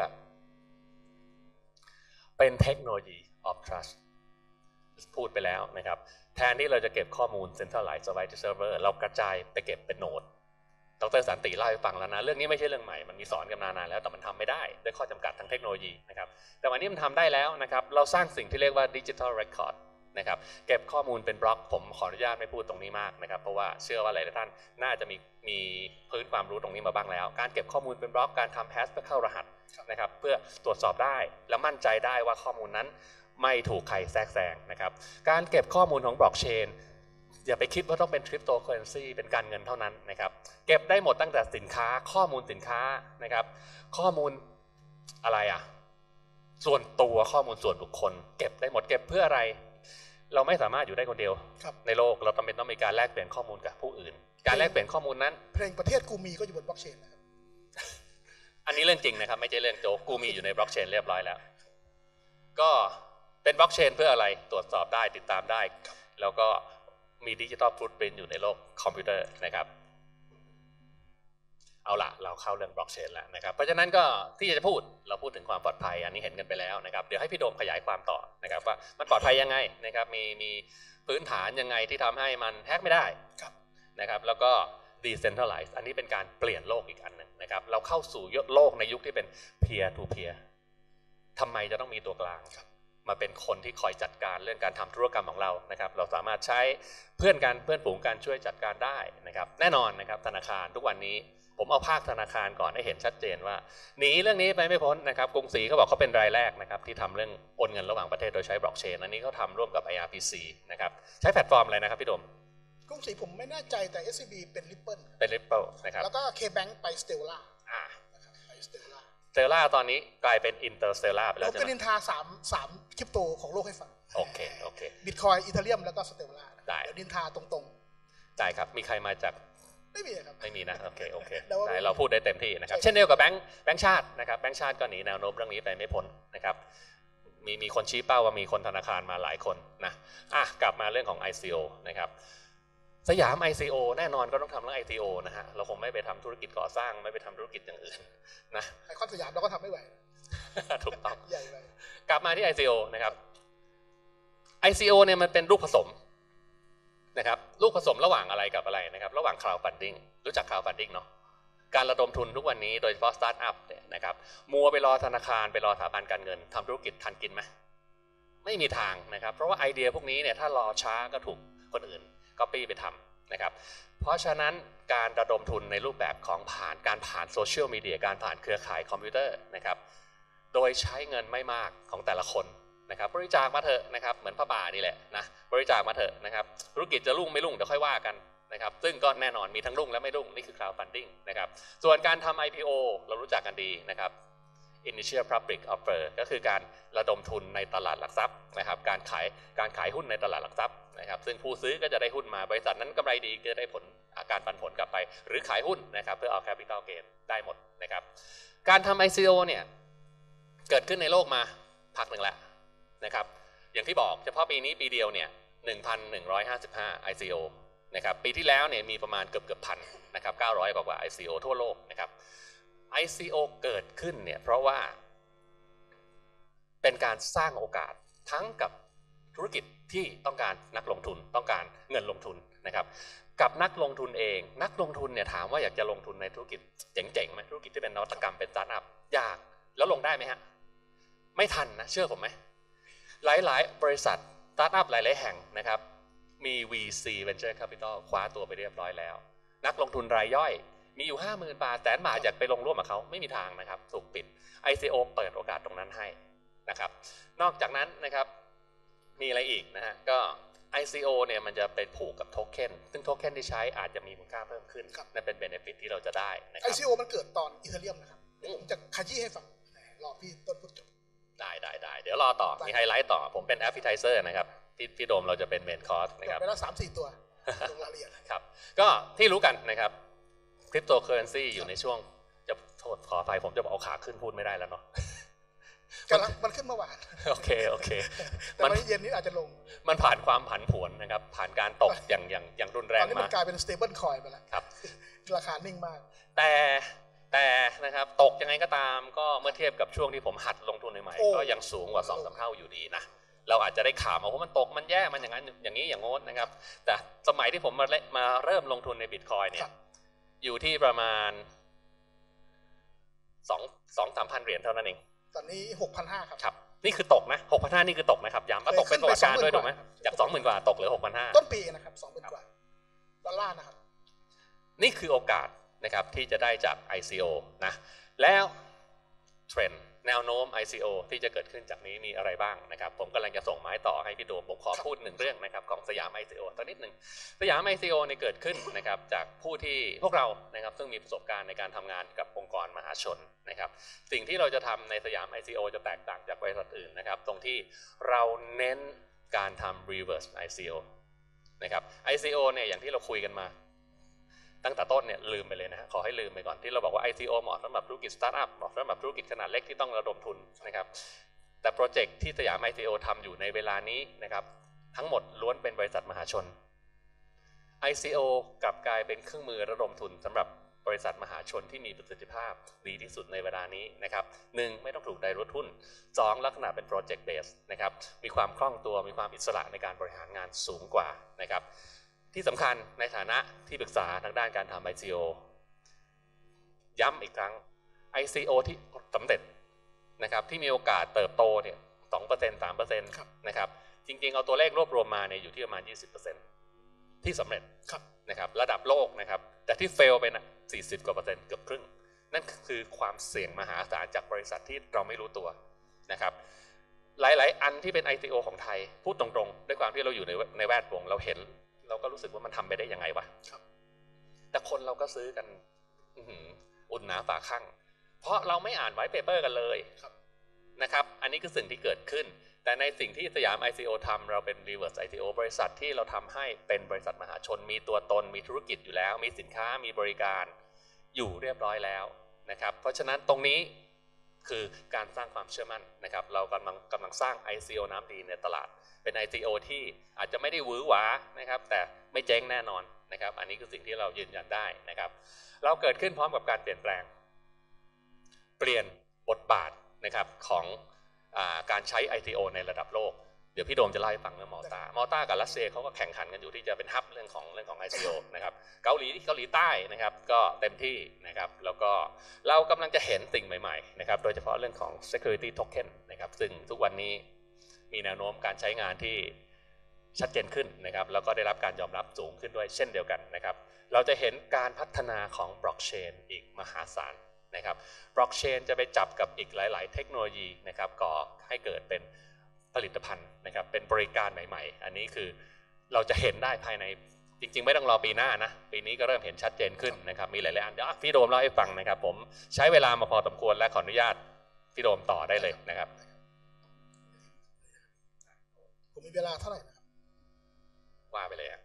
เป็นเทคโนโลยี of trust พูดไปแล้วนะครับแทนที่เราจะเก็บข้อมูล centralized storage server เรากระจายไปเก็บเป็นโนดดร.สันติเล่าให้ฟังแล้วนะเรื่องนี้ไม่ใช่เรื่องใหม่มันมีสอนกันมานานแล้วแต่มันทำไม่ได้ด้วยข้อจำกัดทางเทคโนโลยีนะครับแต่วันนี้มันทำได้แล้วนะครับเราสร้างสิ่งที่เรียกว่า digital record นะครับเก็บข้อมูลเป็นบล็อกผมขออนุญาตไม่พูดตรงนี้มากนะครับเพราะว่าเชื่อว่าหลายท่านน่าจะมีพื้นความรู้ตรงนี้มาบ้างแล้วการเก็บข้อมูลเป็นบล็อกการทำแฮชเพื่อเข้ารหัสนะครับเพื่อตรวจสอบได้และมั่นใจได้ว่าข้อมูลนั้นไม่ถูกใครแทรกแซงนะครับการเก็บข้อมูลของบล็อกเชนอย่าไปคิดว่าต้องเป็นคริปโตเคอเรนซีเป็นการเงินเท่านั้นนะครับเก็บได้หมดตั้งแต่สินค้าข้อมูลสินค้านะครับข้อมูลอะไรส่วนตัวข้อมูลส่วนบุคคลเก็บได้หมดเก็บเพื่ออะไรเราไม่สามารถอยู่ได้คนเดียวในโลกเราจำเป็นต้องมีการแลกเปลี่ยนข้อมูลกับผู้อื่นการแลกเปลี่ยนข้อมูลนั้นเพลงประเทศกูมีก็อยู่บนบล็อกเชนนะครับอันนี้เรื่องจริงนะครับไม่ใช่เรื่องโจ๊กกูมีอยู่ในบล็อกเชนเรียบร้อยแล้วก็เป็นบล็อกเชนเพื่ออะไรตรวจสอบได้ติดตามได้แล้วก็มีดิจิทัลฟุตปรินท์อยู่ในโลกคอมพิวเตอร์นะครับเอาละเราเข้าเรื่องบล็อกเชนแล้วนะครับเพราะฉะนั้นก็ที่จะพูดเราพูดถึงความปลอดภัยอันนี้เห็นกันไปแล้วนะครับเดี๋ยวให้พี่โดมขยายความต่อนะครับว่ามันปลอดภัยยังไงนะครับมีพื้นฐานยังไงที่ทำให้มันแฮกไม่ได้นะครับแล้วก็ decentralize อันนี้เป็นการเปลี่ยนโลกอีกอันหนึ่งนะครับเราเข้าสู่โลกในยุคที่เป็น peer to peer ทำไมจะต้องมีตัวกลางมาเป็นคนที่คอยจัดการเรื่องการทำธุรกรรมของเรานะครับเราสามารถใช้เพื่อนฝูงกันช่วยจัดการได้นะครับแน่นอนนะครับธนาคารทุกวันนี้ผมเอาภาคธนาคารก่อนให้เห็นชัดเจนว่าหนีเรื่องนี้ไปไม่พ้นนะครับกรุงศรีเขาบอกเขาเป็นรายแรกนะครับที่ทำเรื่องโอนเงินระหว่างประเทศโดยใช้บล็อกเชนอันนี้เขาทำร่วมกับ IRPC นะครับใช้แพลตฟอร์มอะไรนะครับพี่โดมกรุงศรีผมไม่แน่ใจแต่ SCB เป็น Ripple นะครับแล้วก็ KBank ไป Stellar นะครับไป Stellar ตอนนี้กลายเป็น Interstellar ไปแล้วใช่ไหมผมก็นินทาสามคริปโตของโลกให้ฟังโอเค Bitcoin Ethereum แล้วก็ Stellar ได้เดี๋ยวนินทาตรงๆได้ครับมีใครมาจากไม่มีครับไม่มีนะโอเคได้เราพูดได้เต็มที่นะครับเช่นเดียวกับแบงก์ชาตินะครับแบงก์ชาติก็หนีแนวโน้มเรื่องนี้ไปไม่พ้นนะครับมีคนชี้เป้าว่ามีคนธนาคารมาหลายคนนะกลับมาเรื่องของ ICO นะครับสยาม ICO แน่นอนก็ต้องทำเรื่อง ICO นะฮะเราคงไม่ไปทำธุรกิจก่อสร้างไม่ไปทำธุรกิจอย่างอื่นนะไอคอนสยามเราก็ทำไม่ไหวถูกต้องใหญ่ไปกลับมาที่ ICO นะครับ ICO เนี่ยมันเป็นลูกผสมนะครับลูกผสมระหว่างอะไรกับอะไรนะครับระหว่าง crowdfunding รู้จัก crowdfunding เนาะการระดมทุนทุกวันนี้โดยเฉพาะสตาร์ทอัพเนี่ยนะครับมัวไปรอธนาคารไปรอสถาบันการเงินทำธุรกิจทันกินไหมไม่มีทางนะครับเพราะว่าไอเดียพวกนี้เนี่ยถ้ารอช้าก็ถูกคนอื่นcopyไปทำนะครับเพราะฉะนั้นการระดมทุนในรูปแบบของการผ่านโซเชียลมีเดียการผ่านเครือข่ายคอมพิวเตอร์นะครับโดยใช้เงินไม่มากของแต่ละคนนะครับบริจาคมาเถอะนะครับเหมือนพระป่านี่แหละนะบริจาคมาเถอะนะครับธุรกิจจะรุ่งไม่รุ่งเดี๋ยวค่อยว่ากันนะครับซึ่งก็แน่นอนมีทั้งรุ่งและไม่รุ่งนี่คือ crowdfunding นะครับส่วนการทำ IPO เรารู้จักกันดีนะครับ Initial Public Offer ก็คือการระดมทุนในตลาดหลักทรัพย์นะครับการขายหุ้นในตลาดหลักทรัพย์นะครับซึ่งผู้ซื้อก็จะได้หุ้นมาบริษัทนั้นกำไรดีก็ได้ผลการปันผลกลับไปหรือขายหุ้นนะครับเพื่อเอา Capital Gain ได้หมดนะครับการทำ ICO เนี่ยเกิดขึ้นในโลกมาพักหนึ่งแล้วนะครับอย่างที่บอกเฉพาะปีนี้ปีเดียวเนี่ย 1,155 ICO นะครับปีที่แล้วเนี่ยมีประมาณเกือบพันนะครับ900กว่า ICO ทั่วโลกนะครับ ICO เกิดขึ้นเนี่ยเพราะว่าเป็นการสร้างโอกาสทั้งกับธุรกิจที่ต้องการนักลงทุนต้องการเงินลงทุนนะครับกับนักลงทุนเองนักลงทุนเนี่ยถามว่าอยากจะลงทุนในธุรกิจเจ๋งๆไหมธุรกิจที่เป็นนวัตกรรมเป็นสตาร์ทอัพยากแล้วลงได้ไหมฮะไม่ทันนะเชื่อผมไหมหลายๆบริษัทสตาร์ทอัพหลายๆแห่งนะครับมี VC Venture Capital คว้าตัวไปเรียบร้อยแล้วนักลงทุนรายย่อยมีอยู่ 50,000 บาท100,000 บาทอยากไปลงร่วมกับเขาไม่มีทางนะครับถูกปิด ICO เปิดโอกาสตรงนั้นให้นะครับนอกจากนั้นนะครับมีอะไรอีกนะฮะก็ ICO เนี่ยมันจะไปผูกกับโทเค็นซึ่งโทเค็นที่ใช้อาจจะมีมูลค่าเพิ่มขึ้นนั่นเป็นเบเนฟิตที่เราจะได้นะครับ ICO มันเกิดตอนอีเธเรียมนะครับผมจะขยี้ให้ฟังรอพี่ต้นพูดจบได้เดี๋ยวรอต่อมีไฮไลท์ต่อผมเป็นแอปเปิลไทเซอร์นะครับที่โดมเราจะเป็นเมนคอร์สนะครับไปแล้ว 3-4 ตัวลงรายละเอียดครับก็ที่รู้กันนะครับคริปโตเคอเรนซีอยู่ในช่วงจะโทษขออภัยผมจะบอกเอาขาขึ้นพูดไม่ได้แล้วเนาะมันขึ้นเมื่อวานโอเคแต่วันเย็นนี้อาจจะลงมันผ่านความผันผวนนะครับผ่านการตกอย่างรุนแรงมาตอนนี้มันกลายเป็น stable coin ไปแล้วครับราคานิ่งมากแต่นะครับตกยังไงก็ตามก็เมื่อเทียบกับช่วงที่ผมหัดลงทุนใหม่ๆก็ยังสูงกว่า 2-3 เท่าอยู่ดีนะเราอาจจะได้ข่าวมาว่ามันตกมันแย่มันอย่างนั้นอย่างนี้อย่างโน้นนะครับแต่สมัยที่ผมมาเริ่มลงทุนในบิตคอยน์เนี่ยอยู่ที่ประมาณ 2-3 พันเหรียญเท่านั้นเองตอนนี้ 6,500 ครับนี่คือตกนะ 6,500 นี่คือตกนะครับย้ำว่าตกเป็นประวัติการด้วยถูกไหมจาก 20,000 กว่าตกเหลือ 6,500 ต้นปีนะครับ 20,000 กว่าดอลลาร์นะครับนี่คือโอกาสนะครับที่จะได้จาก ICO นะแล้วเทรนด์แนวโน้ม ICO ที่จะเกิดขึ้นจากนี้มีอะไรบ้างนะครับผมกำลังจะส่งไม้ต่อให้พี่โดมผมขอพูดหนึ่งเรื่องนะครับของสยาม ICO สักนิดหนึ่งสยาม ICO เนี่ยเกิดขึ้นนะครับจากผู้ที่พวกเรานะครับซึ่งมีประสบการณ์ในการทำงานกับองค์กรมหาชนนะครับสิ่งที่เราจะทำในสยาม ICO จะแตกต่างจากบริษัทอื่นนะครับตรงที่เราเน้นการทำ reverse ICO นะครับ ICO เนี่ยอย่างที่เราคุยกันมาตั้งแต่ต้นเนี่ยลืมไปเลยนะฮะขอให้ลืมไปก่อนที่เราบอกว่า ICO เหมาะสำหรับธุรกิจสตาร์ทอัพเหมาะสำหรับธุรกิจขนาดเล็กที่ต้องระดมทุนนะครับแต่โปรเจกต์ที่สยาม ICO ทำอยู่ในเวลานี้นะครับทั้งหมดล้วนเป็นบริษัทมหาชน ICO กลับกลายเป็นเครื่องมือระดมทุนสำหรับบริษัทมหาชนที่มีประสิทธิภาพดีที่สุดในเวลานี้นะครับ1ไม่ต้องถูกไดรูทหุ้น2ลักษณะเป็นโปรเจกต์เบสนะครับมีความคล่องตัวมีความอิสระในการบริหารงานสูงกว่านะครับที่สำคัญในฐานะที่ปรึกษาทางด้านการทำ ICO ย้ำอีกครั้ง ICO ที่สำเร็จนะครับที่มีโอกาสเติบโตเนี่ย 2% 3% นะครับจริงๆเอาตัวเลขรวบรวมมาเนี่ยอยู่ที่ประมาณ 20% ที่สำเร็จนะครับระดับโลกนะครับแต่ที่เฟลไปนะ40กว่า%เกือบครึ่งนั่นคือความเสี่ยงมหาศาลจากบริษัทที่เราไม่รู้ตัวนะครับหลายๆอันที่เป็น ICO ของไทยพูดตรงๆด้วยความที่เราอยู่ในแวดวงเราเห็นเราก็รู้สึกว่ามันทำไปได้ยังไงวะแต่คนเราก็ซื้อกันอุ่นหนาฝาข้างเพราะเราไม่อ่านไวท์เปเปอร์กันเลยนะครับอันนี้คือสิ่งที่เกิดขึ้นแต่ในสิ่งที่สยาม ICO ทำเราเป็น Reverse ICO บริษัทที่เราทำให้เป็นบริษัทมหาชนมีตัวตนมีธุรกิจอยู่แล้วมีสินค้ามีบริการอยู่เรียบร้อยแล้วนะครับเพราะฉะนั้นตรงนี้คือการสร้างความเชื่อมั่นนะครับเรากำลังสร้าง ICO น้ำดีในตลาดเป็น ICO ที่อาจจะไม่ได้หวือหวานะครับแต่ไม่เจ๊งแน่นอนนะครับอันนี้คือสิ่งที่เรายืนยันได้นะครับเราเกิดขึ้นพร้อมกับการเปลี่ยนแปลงเปลี่ยนบทบาทนะครับของการใช้ ICO ในระดับโลกเดี๋ยวพี่โดมจะเล่าให้ฟังเรื่องมอลตากับรัสเซียเขาก็แข่งขันกันอยู่ที่จะเป็นฮับเรื่องของ ICO นะครับเกาหลีใต้นะครับก็เต็มที่นะครับแล้วก็เรากำลังจะเห็นสิ่งใหม่ๆนะครับโดยเฉพาะเรื่องของ security token นะครับซึ่งทุกวันนี้มีแนวโน้มการใช้งานที่ชัดเจนขึ้นนะครับแล้วก็ได้รับการยอมรับสูงขึ้นด้วยเช่นเดียวกันนะครับเราจะเห็นการพัฒนาของบล็อกเชนอีกมหาศาลนะครับบล็อกเชนจะไปจับกับอีกหลายๆเทคโนโลยีนะครับก่อให้เกิดเป็นผลิตภัณฑ์นะครับเป็นบริการใหม่ๆอันนี้คือเราจะเห็นได้ภายในจริงๆไม่ต้องรอปีหน้านะปีนี้ก็เริ่มเห็นชัดเจนขึ้นนะครับมีหลายๆอันเดี๋ยวพี่โดมเล่าให้ฟังนะครับผมใช้เวลามาพอสมควรและขออนุญาตพี่โดมต่อได้เลยนะครับผมมีเวลาเท่าไหร่นะครับว่าไปเลย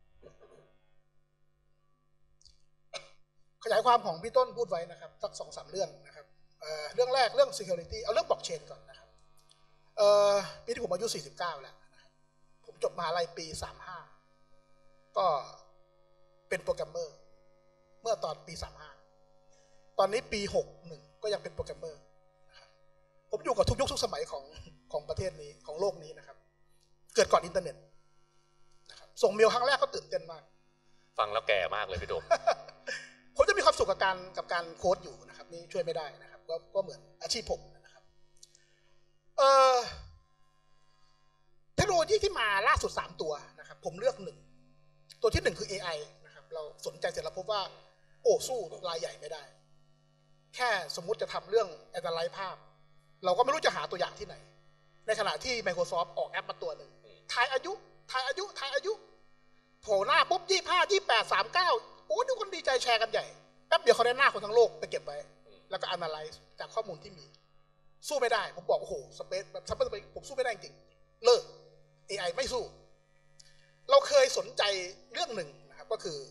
ขยายความของพี่ต้นพูดไว้นะครับสัก 2-3 เรื่องนะครับเรื่องแรกเรื่อง security เอาเรื่องบล็อกเชนก่อนนะครับปีที่ผมอายุ49แล้วนะครับผมจบมหาลัยปี35ก็เป็นโปรแกรมเมอร์เมื่อตอนปี35ตอนนี้ปี61ก็ยังเป็นโปรแกรมเมอร์นะครับผมอยู่กับทุกยุคทุกสมัยของประเทศนี้ของโลกนี้นะครับเกิดก่อนอินเทอร์เน็ตนะครับส่งเมลครั้งแรกก็ตื่นเต้นมากฟังแล้วแก่มากเลยพี่โดมผมจะมีความสุขกับการโค้ดอยู่นะครับนี่ช่วยไม่ได้นะครับก็เหมือนอาชีพผมนะครับเทคโนโลยีที่มาล่าสุด3ตัวนะครับผมเลือก1ตัวที่1คือ AI นะครับเราสนใจเสร็จแล้วพบว่าโอ้สู้รายใหญ่ไม่ได้แค่สมมุติจะทำเรื่อง Analyze ภาพเราก็ไม่รู้จะหาตัวอย่างที่ไหนในขณะที่ Microsoft ออกแอปมาตัวหนึ่งทายอายุโผล่หน้าปุ๊บ25 28 39โอ้ทุกคนดีใจแชร์กันใหญ่แป๊บเดียวเขาได้หน้าคนทั้งโลกไปเก็บไว้แล้วก็ analyze จากข้อมูลที่มีสู้ไม่ได้ผมบอกโอ้โหสเปซผมสู้ไม่ได้จริงเลิก AI ไม่สู้เราเคยสนใจเรื่องหนึ่งนะครับก็คือ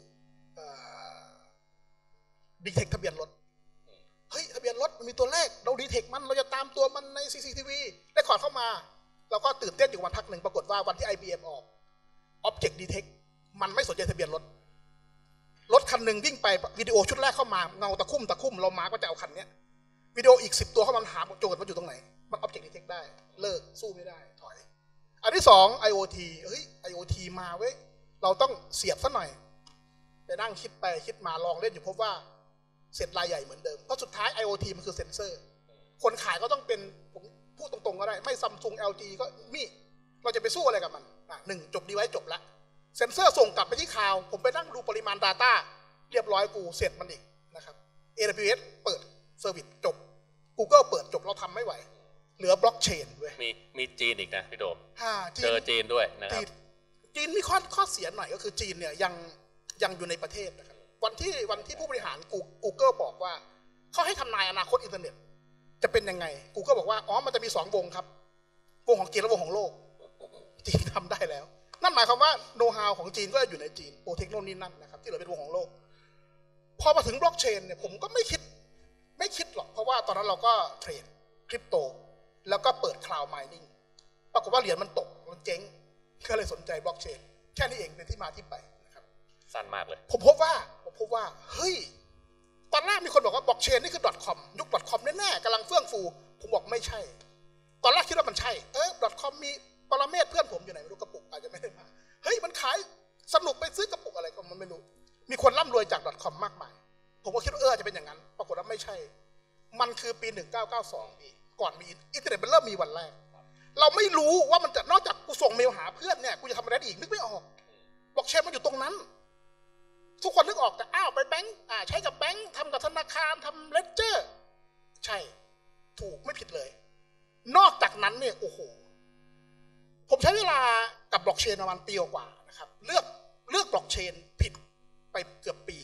ดีเทคทะเบียนรถเฮ้ยทะเบียนรถมันมีตัวเลขเราดีเทคมันเราจะตามตัวมันใน CCTV ได้ขอดเข้ามาเราก็ตื่นเต้นอยู่วันพักหนึ่งปรากฏว่าวันที่ IBM ออก Object Detect มันไม่สนใจทะเบียนรถคันหนึ่งวิ่งไปวิดีโอชุดแรกเข้ามาเงาตะคุ่มเรามาร์กว่าจะเอาคันนี้วิดีโออีก10ตัวเข้ามาถามโจทย์มันอยู่ตรงไหนมัน Object Detect ได้เลิกสู้ไม่ได้ถอยอันที่2 IoT เฮ้ย IoT มาเว้ยเราต้องเสียบซะหน่อยไปนั่งคิดไปคิดมาลองเล่นอยู่พบว่าเสร็จรายใหญ่เหมือนเดิมเพราะสุดท้าย IoT มันคือเซ็นเซอร์คนขายก็ต้องเป็นผมพูดตรงๆก็ได้ไม่ซัมซุง LG ก็มีเราจะไปสู้อะไรกับมัน1จบดีไว้จบละเซ็นเซอร์ส่งกลับไปที่คลาวด์ผมไปนั่งดูปริมาณ Data เรียบร้อยกูเสร็จมันอีกนะครับ AWS เปิดเซอร์วิสจบ Google เปิดจบเราทำไม่ไหวเหลือบล็อกเชนด้วยมีจีนอีกนะพี่โดมเจอจีนด้วยนะครับจีนมีข้อเสียหน่อยก็คือจีนเนี่ยยังอยู่ในประเทศนะครับวันที่ผู้บริหาร Google บอกว่าเขาให้ทำนายอนาคตอินเทอร์เน็ตจะเป็นยังไง Google บอกว่าอ๋อมันจะมี2วงครับวงของจีนและวงของโลกจีนทำได้แล้วนั่นหมายความว่าโน้ตฮาวของจีนก็อยู่ในจีนโปรเทคโนโลยีนั่นนะครับที่เหลือเป็นวงของโลกพอมาถึงบล็อกเชนเนี่ยผมก็ไม่คิดหรอกเพราะว่าตอนนั้นเราก็เทรดคริปโตแล้วก็เปิดคลาวด์ไมนิ่งปรากฏว่าเหรียญมันตกมันเจ๊งก็เลยสนใจบล็อกเชนแค่นี้เองเป็นที่มาที่ไปนะครับสั้นมากเลยผมพบว่าเฮ้ยตอนแรกมีคนบอกว่าบล็อกเชนนี่คือ .com ยุค .com แน่ๆกำลังเฟื่องฟูผมบอกไม่ใช่ตอนแรกคิดว่ามันใช่ .com มีปรเมศเพื่อนผมอยู่ไหนไม่รู้กระปุกอาจจะไม่ได้มาเฮ้ยมันขายสนุกไปซื้อกระปุกอะไรก็มันไม่รู้มีคนร่ำรวยจาก .com มากมายผมก็คิดว่าจะเป็นอย่างนั้นปรากฏว่าไม่ใช่มันคือปี1992ปีก่อนมีอินเทอร์เน็ตมันเริ่มมีวันแรกเราไม่รู้ว่ามันจะนอกจากกูส่งเมลหาเพื่อนเนี่ยกูจะทำอะไรได้อีกนึกไม่ออกบล็อกเชนมันอยู่ตรงนั้นทุกคนนึกออกแต่ไปแบงก์ใช้กับแบงก์ทำกับธนาคารทำเลดเจอร์ใช่ถูกไม่ผิดเลยนอกจากนั้นเนี่ยโอ้โหผมใช้เวลากับบล็อกเชนประมาณปีกว่านะครับเลือกบล็อกเชนผิดไปเกือบปี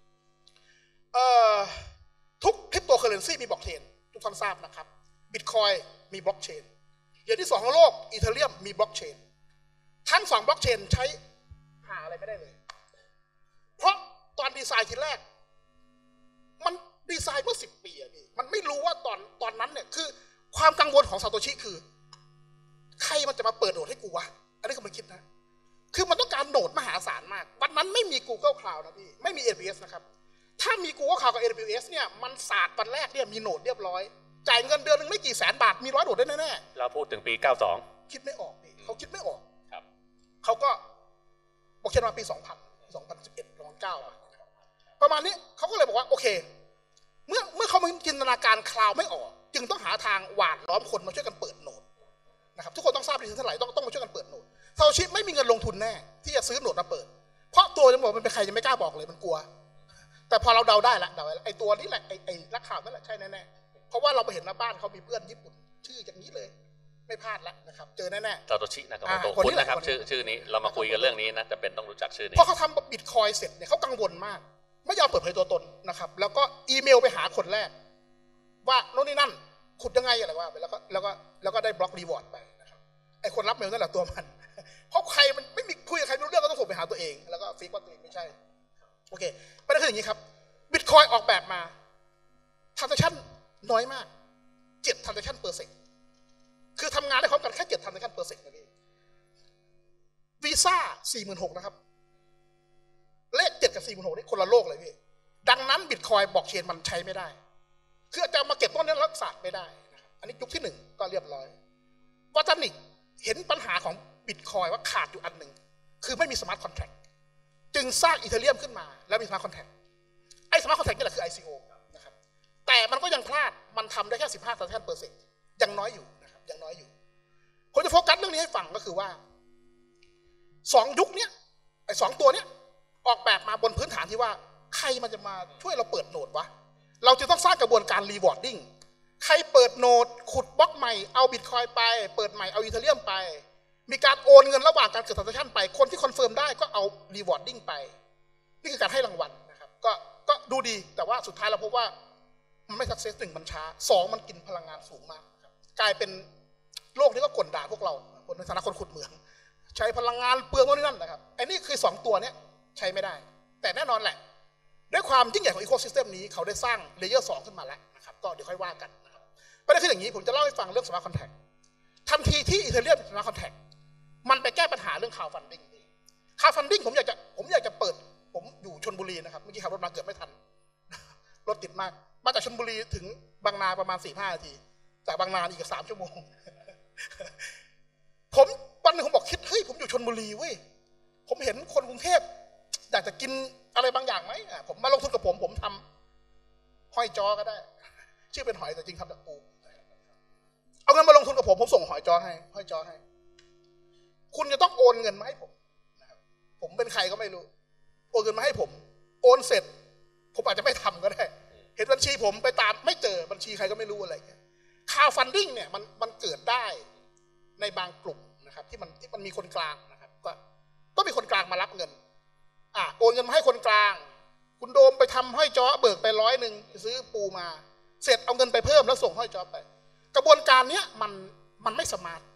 ทุกคริปโตเคอเรนซีมีบล็อกเชนทุกท่านทราบนะครับบิตคอยมีบล็อกเชนเหรียญที่2ของโลกอีเธเรียมมีบล็อกเชนทั้ง2บล็อกเชนใช้หาอะไรไม่ได้เลยเพราะตอนดีไซน์ทีแรกมันดีไซน์เมื่อ10 ปีอะพี่มันไม่รู้ว่าตอนนั้นเนี่ยคือความกังวลของซาโตชิคือใครมันจะมาเปิดโหนดให้กูวะอันนี้ก็ไม่คิดนะคือมันต้องการโหนดมหาศาลมากวันนั้นไม่มี Google Cloud นะพี่ไม่มี AWS นะครับถ้ามี Google Cloud กับ AWS เนี่ยมันศาสตร์วันแรกเนี่ยมีโหนดเรียบร้อยจ่ายเงินเดือนนึงไม่กี่แสนบาทมี100 โหนดได้แน่ๆเราพูดถึงปี92 คิดไม่ออกพี่เขาคิดไม่ออกครับเขาก็บอกเช่นมาปี2011 2009ประมาณนี้เขาก็เลยบอกว่าโอเคเมื่อเขาจินตนาการคลาวด์ไม่ออกจึงต้องหาทางหว่านล้อมคนมาช่วยกันเปิดโหนดนะครับทุกคนต้องทราบดีเท่าไหร่ต้องมาช่วยกันเปิดโหนดซาโตชิไม่มีเงินลงทุนแน่ที่จะซื้อโหนดมาเปิดเพราะตัวจะบอกมันเป็นใครจะไม่กล้าบอกเลยมันกลัวแต่พอเราเดาได้ละไอ้ตัวนี้แหละไอ้นักข่าวนั่นแหละใช่แน่ๆเพราะว่าเราไปเห็นหน้าบ้านเขามีเพื่อนญี่ปุ่นชื่ออย่างนี้เลยไม่พลาดแล้วนะครับเจอแน่ๆซาโตชินากาโมโตะคุณนะครับชื่อนี้เรามาคุยกันเรื่องนี้นะจะเป็นต้องรู้จักชื่อนี้พอเขาทำบิตคอยเสร็จเนี่ยเขากังวลมากไม่ยอมเปิดเผยตัวตนนะครับแล้วก็อีเมลไปหาคนแรกว่าโน่นนี่นั่นขุดยังไงอะไรว่าไปแล้วก็ได้บล็อกรีวอร์ดไปนะครับไอคนรับเมลนั่นแหละตัวมันเพราะใครมันไม่มีคุยกับใครไม่รู้เรื่องก็ต้องส่งไปหาตัวเองแล้วก็ฟีกว่าตัวเองไม่ใช่โอเคประเด็นคืออย่างนี้ครับบิตคอยออกแบบมาทรานแซคชั่นน้อยมาก7 ทรานแซคชั่นเปอร์เซ็นต์คือทำงานได้พร้อมกันแค่7 ทรานแซคชั่นเปอร์เซ็นต์นะพี่วีซ่า 46,000 นะครับเลข7 กับ 46,000นี่คนละโลกเลยพี่ดังนั้นบิตคอยบล็อกเชนมันใช้ไม่ได้คือจะมาเก็บต้นนี้รักษาไม่ได้นะครับอันนี้ยุคที่1ก็เรียบร้อยวัตนิกเห็นปัญหาของบิตคอยว่าขาดอยู่อันหนึ่งคือไม่มีสมาร์ทคอนแท็กจึงสร้างอีเธเรียมขึ้นมาแล้วมีสมาร์ทคอนแท็กไอ้สมาร์ทคอนแท็กนี่แหละคือ ICO นะครับแต่มันก็ยังพลาดมันทำได้แค่15% ยังน้อยอยู่นะครับยังน้อยอยู่ผมจะโฟกัสเรื่องนี้ให้ฟังก็คือว่า2 ยุคนี้ไอ้2 ตัวเนี้ยออกแบบมาบนพื้นฐานที่ว่าใครมันจะมาช่วยเราเปิดโหนดวะเราจะต้องสร้างกระบวนการรีวอร์ดดิ้งใครเปิดโหนดขุดบล็อกใหม่เอาบิตคอยไปเปิดใหม่เอาอีเธเรียมไปมีการโอนเงินระหว่างการเกิดทรานแซคชั่นไปคนที่คอนเฟิร์มได้ก็เอารีวอร์ดดิ้งไปนี่คือการให้รางวัลนะครับก็ดูดีแต่ว่าสุดท้ายเราพบว่ามันไม่สักเซส1มันช้า2มันกินพลังงานสูงมากกลายเป็นโลกนี้ก็กลด่าพวกเราคนในฐานะคนขุดเหมืองใช้พลังงานเปลืองโน่นนี่นั่นนะครับไอ้นี่คือ2 ตัวเนี้ยใช้ไม่ได้แต่แน่นอนแหละด้วยความยิ่งใหญ่ของอีโคซิสเต็มนี้เขาได้สร้างเลเยอร์2ขึ้นมาแล้วนะครับก็เดี๋ยวค่อยว่ากันนะครับประเด็นคืออย่างนี้ผมจะเล่าให้ฟังเรื่องสมาร์ทคอนแท็กทันทีที่อีเธเรียมสมาร์ทคอนแท็กมันไปแก้ปัญหาเรื่องคาวฟันดิ้งคาวฟันดิ้งผมอยากจะเปิดผมอยู่ชลบุรีนะครับเมื่อกี้ขับรถมาเกือบไม่ทันรถติดมากมาจากชลบุรีถึงบางนาประมาณ 4-5 นาทีจากบางนาอีก3 ชั่วโมงผมวันนึงผมบอกคิดเฮ้ยผมอยู่ชลบุรีเว้ยผมเห็นคนกรุงเทพอยากจะกินอะไรบางอย่างไหมผมมาลงทุนกับผมทำหอยจอก็ได้ชื่อเป็นหอยแต่จริงทำจากปูเอาเงินมาลงทุนกับผมส่งหอยจอให้คุณจะต้องโอนเงินมาให้ผมนะครับผมเป็นใครก็ไม่รู้โอนเงินมาให้ผมโอนเสร็จผมอาจจะไม่ทำก็ได้เห็นบัญชีผมไปตามไม่เจอบัญชีใครก็ไม่รู้อะไรเงี้ยคาวฟันดิ้งเนี่ยมันเกิดได้ในบางกลุ่มนะครับที่มันมีคนกลางนะครับก็ต้องมีคนกลางมารับเงินโอนเงินมาให้คนกลางคุณโดมไปทำห้อยจ้อเบิกไป100ซื้อปูมาเสร็จเอาเงินไปเพิ่มแล้วส่งห้อยจ้อไปกระบวนการเนี้ยมันไม่สมาร์ท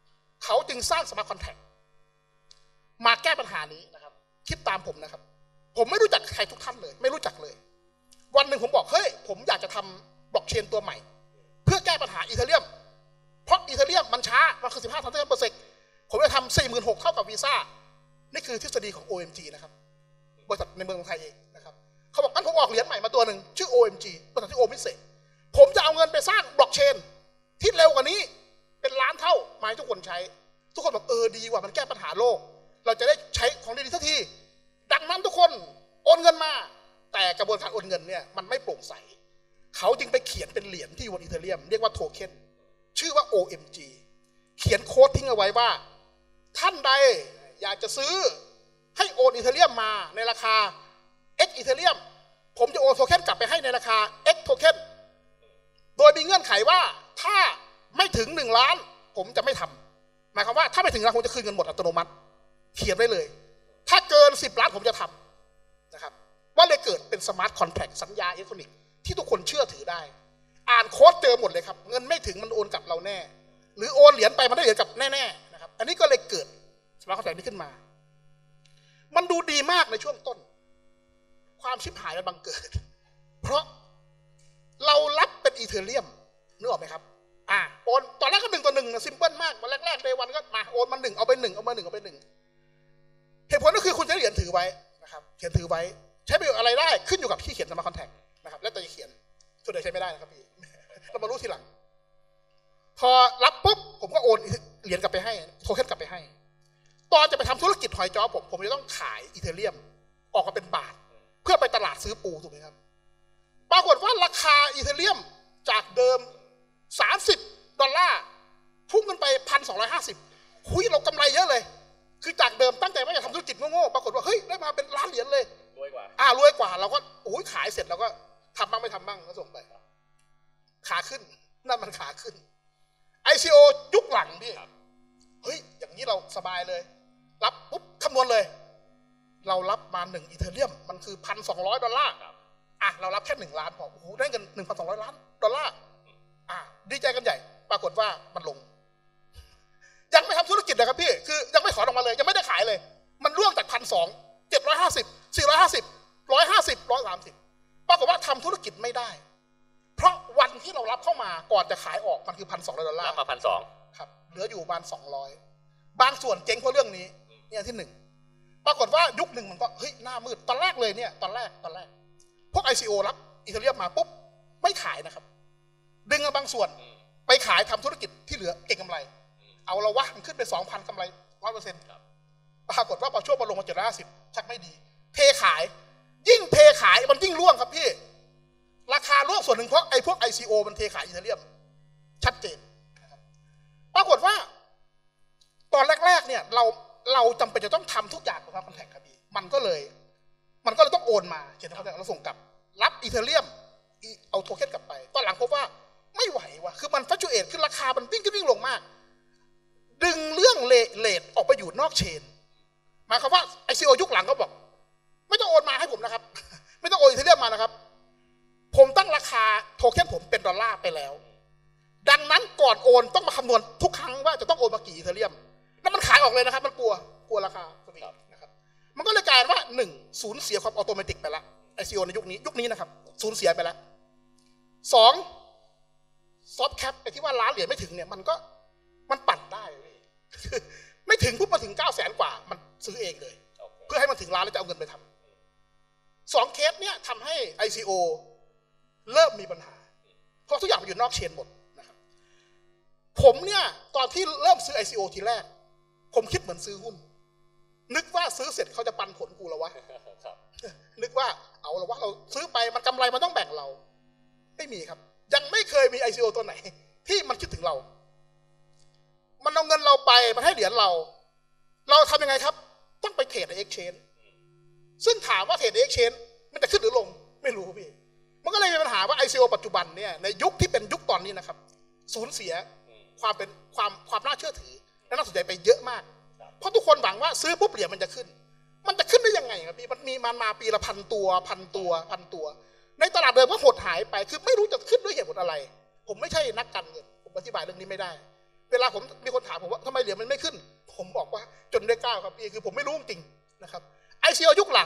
เขาจึงสร้างสมาร์ทคอนแท็กมาแก้ปัญหานี้นะครับคิดตามผมนะครับผมไม่รู้จักใครทุกท่านเลยไม่รู้จักเลยวันหนึ่งผมบอกเฮ้ยผมอยากจะทำบล็อกเชนตัวใหม่เพื่อแก้ปัญหาอีเธเรียมเพราะอีเธเรียมมันช้ามันคือ15%ผมจะทำ 46,000 เท่ากับวีซ่านี่คือทฤษฎีของ OMG นะครับบริษัทในเมืองไทยเองนะครับเขาบอกงั้นผมออกเหรียญใหม่มาตัวหนึ่งชื่อ OMG บริษัทที่โอมิเซผมจะเอาเงินไปสร้างบล็อกเชนที่เร็วกว่านี้เป็นล้านเท่ามาให้ทุกคนใช้ทุกคนบอกดีว่ะมันแก้ปัญหาโลกเราจะได้ใช้ของดีๆสักทีดังนั้นทุกคนโอนเงินมาแต่กระบวนการโอนเงินเนี่ยมันไม่โปร่งใสเขาจึงไปเขียนเป็นเหรียญที่อยู่บนอีเธเรียมเรียกว่าโทเค็นชื่อว่า OMG เขียนโค้ดทิ้งเอาไว้ว่าท่านใดอยากจะซื้อให้โอนอีเธเรียมมาในราคา X อีเธเรียมผมจะโอนโทเค็นกลับไปให้ในราคา X โทเค็นโดยมีเงื่อนไขว่าถ้าไม่ถึง1 ล้านผมจะไม่ทำหมายความว่าถ้าไม่ถึง1 ล้านผมจะคืนเงินหมดอัตโนมัติเขียนไว้เลยถ้าเกิน10 ล้านผมจะทำนะครับว่าเลยเกิดเป็นสมาร์ทคอนแทรคสัญญาอิเล็กทรอนิกส์ที่ทุกคนเชื่อถือได้อ่านโค้ดเจอหมดเลยครับเงินไม่ถึงมันโอนกลับเราแน่หรือโอนเหรียญไปมันได้เหรียญกลับแน่ๆนะครับอันนี้ก็เลยเกิดสมาร์ทคอนแทรคนี้ขึ้นมามันดูดีมากในช่วงต้นความชิบหายมันบังเกิดเพราะเรารับเป็นอีเธเรียมนึกออกไหมครับโอนตอนแรกก็1 ต่อ 1ซิมเปิลมากวันแรกๆในวันก็มาโอนมา1เอาไป1เอามา1เอาไป1เหตุผลก็คือคุณจะเหรียญถือไว้นะครับเขียนถือไว้ใช้ประโยชน์อะไรได้ขึ้นอยู่กับที่เขียนสมาร์ทคอนแทคนะครับแล้วแต่จะเขียนส่วนใหญ่ใช้ไม่ได้นะครับพี่เรามารู้ทีหลังพอรับปุ๊บผมก็โอนเหรียญกลับไปให้โทเค็นกลับไปให้ตอนจะไปทำธุรกิจหอยจ้อผมจะต้องขายอีเธเรียมออกมาเป็นบาทเพื่อไปตลาดซื้อปูถูกไหมครับปรากฏว่าราคาอีเธเรียมจากเดิม$30พุ่งขึ้นไป1,250คุยเรากำไรเยอะเลยคือจากเดิมตั้งใจว่าจะทำธุรกิจโง่ๆปรากฏว่าเฮ้ยได้มาเป็นล้านเหรียญเลยรวยกว่ารวยกว่าเราก็ขายเสร็จเราก็ทำบ้างไม่ทำบ้างก็ส่งไปขาขึ้นนั่นมันขาขึ้น ICO ยุคหลังพี่เฮ้ยอย่างนี้เราสบายเลยรับปุ๊บคำนวณเลยเรารับมา1อีเธเรียมมันคือ$1,200เรารับแค่1 ล้านพอได้เงิน$1,200 ล้านดีใจกันใหญ่ปรากฏว่ามันลงยังไม่ทำธุรกิจนะครับพี่คือยังไม่ถอนออกมาเลยยังไม่ได้ขายเลยมันร่วงจาก1,200 750 450 150 130ปรากฏว่าทำธุรกิจไม่ได้เพราะวันที่เรารับเข้ามาก่อนจะขายออกมันคือ$1,200 รับมา1,200 ครับเหลืออยู่ประมาณ200บางส่วนเจ๊งเพราะเรื่องนี้เนี่ยที่1ปรากฏว่ายุคหนึ่งมันก็เฮ้ยหน้ามืดตอนแรกเลยเนี่ยตอนแรกพวก ICO รับอีเธเรียมมาปุ๊บไม่ขายนะครับดึงมาบางส่วนไปขายทำธุรกิจที่เหลือเก็งกำไรเอาละวะมันขึ้นไป 2,000 กำไร 100% ปรากฏว่าพอช่วงมาลงมา750ชักไม่ดีเทขายยิ่งเทขายมันยิ่งร่วงครับพี่ราคาร่วงส่วนหนึ่งเพราะไอ้พวก ICO มันเทขายอีเธเรียมชัดเจนนะครับปรากฏว่าตอนแรกๆเนี่ยเราจำเป็นจะต้องทำทุกอย่างของคอนแทคครับพี่มันก็เลยต้องโอนมาเขียนคอนแทคเราส่งกลับรับอีเธเรียมเอาโทเค็นกลับไปตอนหลังพบว่าไม่ไหวว่ะคือมันฟัชชูเอทคือราคามันวิ่งลงมากดึงเรื่องเลทออกไปอยู่นอกเชนหมายความว่า ICO ยุคหลังก็บอกไม่ต้องโอนมาให้ผมนะครับไม่ต้องโอนอีเธเรียมมานะครับผมตั้งราคาโทเค็นผมเป็น$ไปแล้วดังนั้นก่อนโอนต้องมาคำนวณทุกครั้งว่าจะต้องโอนมากี่อีเธเรียมแล้วมันขายออกเลยนะครับมันกลัวราคานะครับมันก็เลยกลายว่า1สูญเสียความออโตเมติกไปละ ICO ในยุคนี้นะครับสูญเสียไปแล้ว2ซอฟต์แคปไอ้ที่ว่าล้านเหรียญไม่ถึงเนี่ยมันปั่นได้ไม่ถึงปุ๊บมาถึง900,000 กว่ามันซื้อเองเลยเพื่อให้มันถึงล้านแล้วจะเอาเงินไปทำ2เคสเนี่ยทำให้ ICO เริ่มมีปัญหาเพราะทุกอย่างมันอยู่นอกเชนหมดนะครับผมเนี่ยตอนที่เริ่มซื้อ ICO ทีแรกผมคิดเหมือนซื้อหุ้นนึกว่าซื้อเสร็จเขาจะปันผลกูแล้ววะนึกว่าเอาละวะเราซื้อไปมันกำไรมันต้องแบ่งเราไม่มีครับยังไม่เคยมี ICO ตัวไหนที่มันคิดถึงเรามันเอาเงินเราไปมันให้เหรียญเราทำยังไงครับต้องไปเทรดใน Exchange ซึ่งถามว่าเทรดใน Exchange มันจะขึ้นหรือลงไม่รู้พี่มันก็เลยมีปัญหาว่า ICO ปัจจุบันเนี่ยในยุคที่เป็นยุคตอนนี้นะครับสูญเสียความน่าเชื่อถือและน่าสนใจไปเยอะมากเพราะทุกคนหวังว่าซื้อปุ๊บเหรียญมันจะขึ้นได้ยังไงครับพี่มันมีมาปีละ1,000 ตัวในตลาดเดิมก็หดหายไปคือไม่รู้จะขึ้นด้วยเหตุผลอะไรผมไม่ใช่นักการเงินผมอธิบายเรื่องนี้ไม่ได้เวลาผมมีคนถามผมว่าทำไมเหรียญมันไม่ขึ้นผมบอกว่าจนได้ก้าวครับพี่คือผมไม่รู้จริงนะครับ ICO ยุคหลัง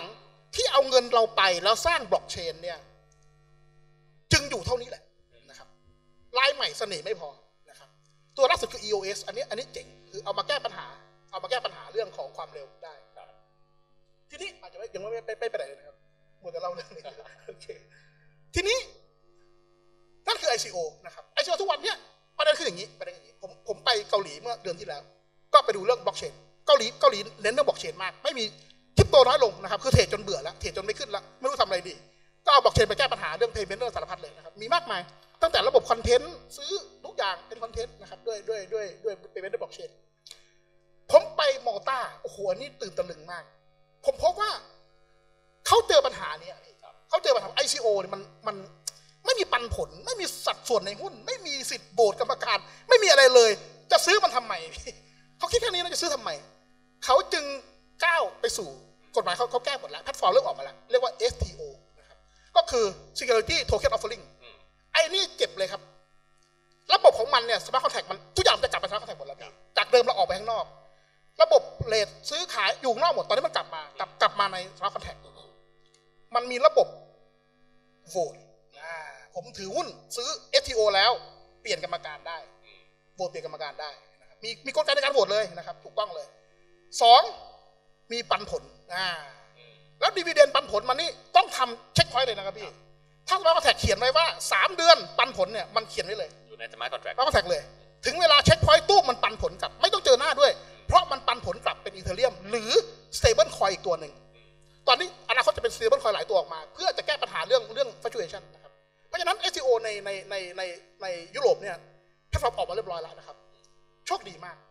ที่เอาเงินเราไปแล้วสร้างบล็อกเชนเนี่ยจึงอยู่เท่านี้แหละนะครับลายใหม่เสน่ห์ไม่พอนะครับตัวล่าสุดคือ EOS อันนี้เจ๋งคือเอามาแก้ปัญหาเรื่องของความเร็วได้ทีนี้อาจจะยังไม่ไปไหนเลยนะครับหมดแต่เล่าเรื่องนี้โอเคทีนี้นั่นคือ ICO นะครับ ICO ทุกวันเนี้ยประเด็นคืออย่างนี้ผมไปเกาหลีเมื่อเดือนที่แล้วก็ไปดูเรื่องบล็อกเชนเกาหลีเน้นเรื่องบล็อกเชนมากไม่มีคริปโตน้อยลงนะครับคือเทรดจนเบื่อแล้วเทรดจนไม่ขึ้นแล้วไม่รู้ทำอะไรดีก็เอาบล็อกเชนไปแก้ปัญหาเรื่องเพย์เมนต์เรื่องสารพัดเลยนะครับมีมากมายตั้งแต่ระบบคอนเทนต์ซื้อทุกอย่างเป็นคอนเทนต์นะครับด้วยเพย์เมนต์ด้วยบล็อกเชนผมไปมอลตาโอ้โหนี่ตื่นตะลึงมากผมพบว่าเขาเจอปัญหาเนี่ยเขาเจอปัญหา ICO เนี่ยมันไม่มีปันผลไม่มีสัดส่วนในหุ้นไม่มีสิทธิ์โบสถ์กรรมการไม่มีอะไรเลยจะซื้อมันทำไมเขาคิดแค่นี้แล้วจะซื้อทำไมเขาจึงก้าวไปสู่กฎหมายเขาแก้หมดแล้วแพลตฟอร์มเริ่มออกมาแล้วเรียกว่า STO นะครับก็คือ Security Token Offering ไอ้นี่เจ็บเลยครับระบบของมันเนี่ย Smart Contract มันทุกอย่างจะกลับไป Smart Contract หมดแล้วจากเดิมเราออกไปข้างนอกระบบเรทซื้อขายอยู่นอกหมดตอนนี้มันกลับมาใน Smart Contract มันมีระบบโหวตผมถือหุ้นซื้อ STO แล้วเปลี่ยนกรรมการได้โหวตเปลี่ยนกรรมการได้นะครับมีกลไกในการโหวตเลยนะครับถูกต้องเลย2มีปันผลแล้วดีวิเดนปันผลมันนี่ต้องทำเช็คพอยต์เลยนะครับพี่ถ้าสมาร์ทคอนแทคเขียนไว้ว่า3 เดือนปันผลเนี่ยมันเขียนไว้เลยอยู่ในสมาร์ทคอนแทคเลยถึงเวลาเช็คพอยต์ตู้มันปันผลกลับไม่ต้องเจอหน้าด้วยเพราะมันปันผลกลับเป็นอีเธเรียมหรือสเตเบิลคอยอีกตัวหนึ่งตอนนี้อนาคตจะเป็นสเตเบิลคอยหลายตัวออกมาเพื่อจะแก้ปัญหาเรื่องฟัชชูเอชันนะครับเพราะฉะนั้น STO ในยุโรปเนี่ยแพลตฟอร์มออกมาเรียบร้อยแล้วนะครับโชคดีมาก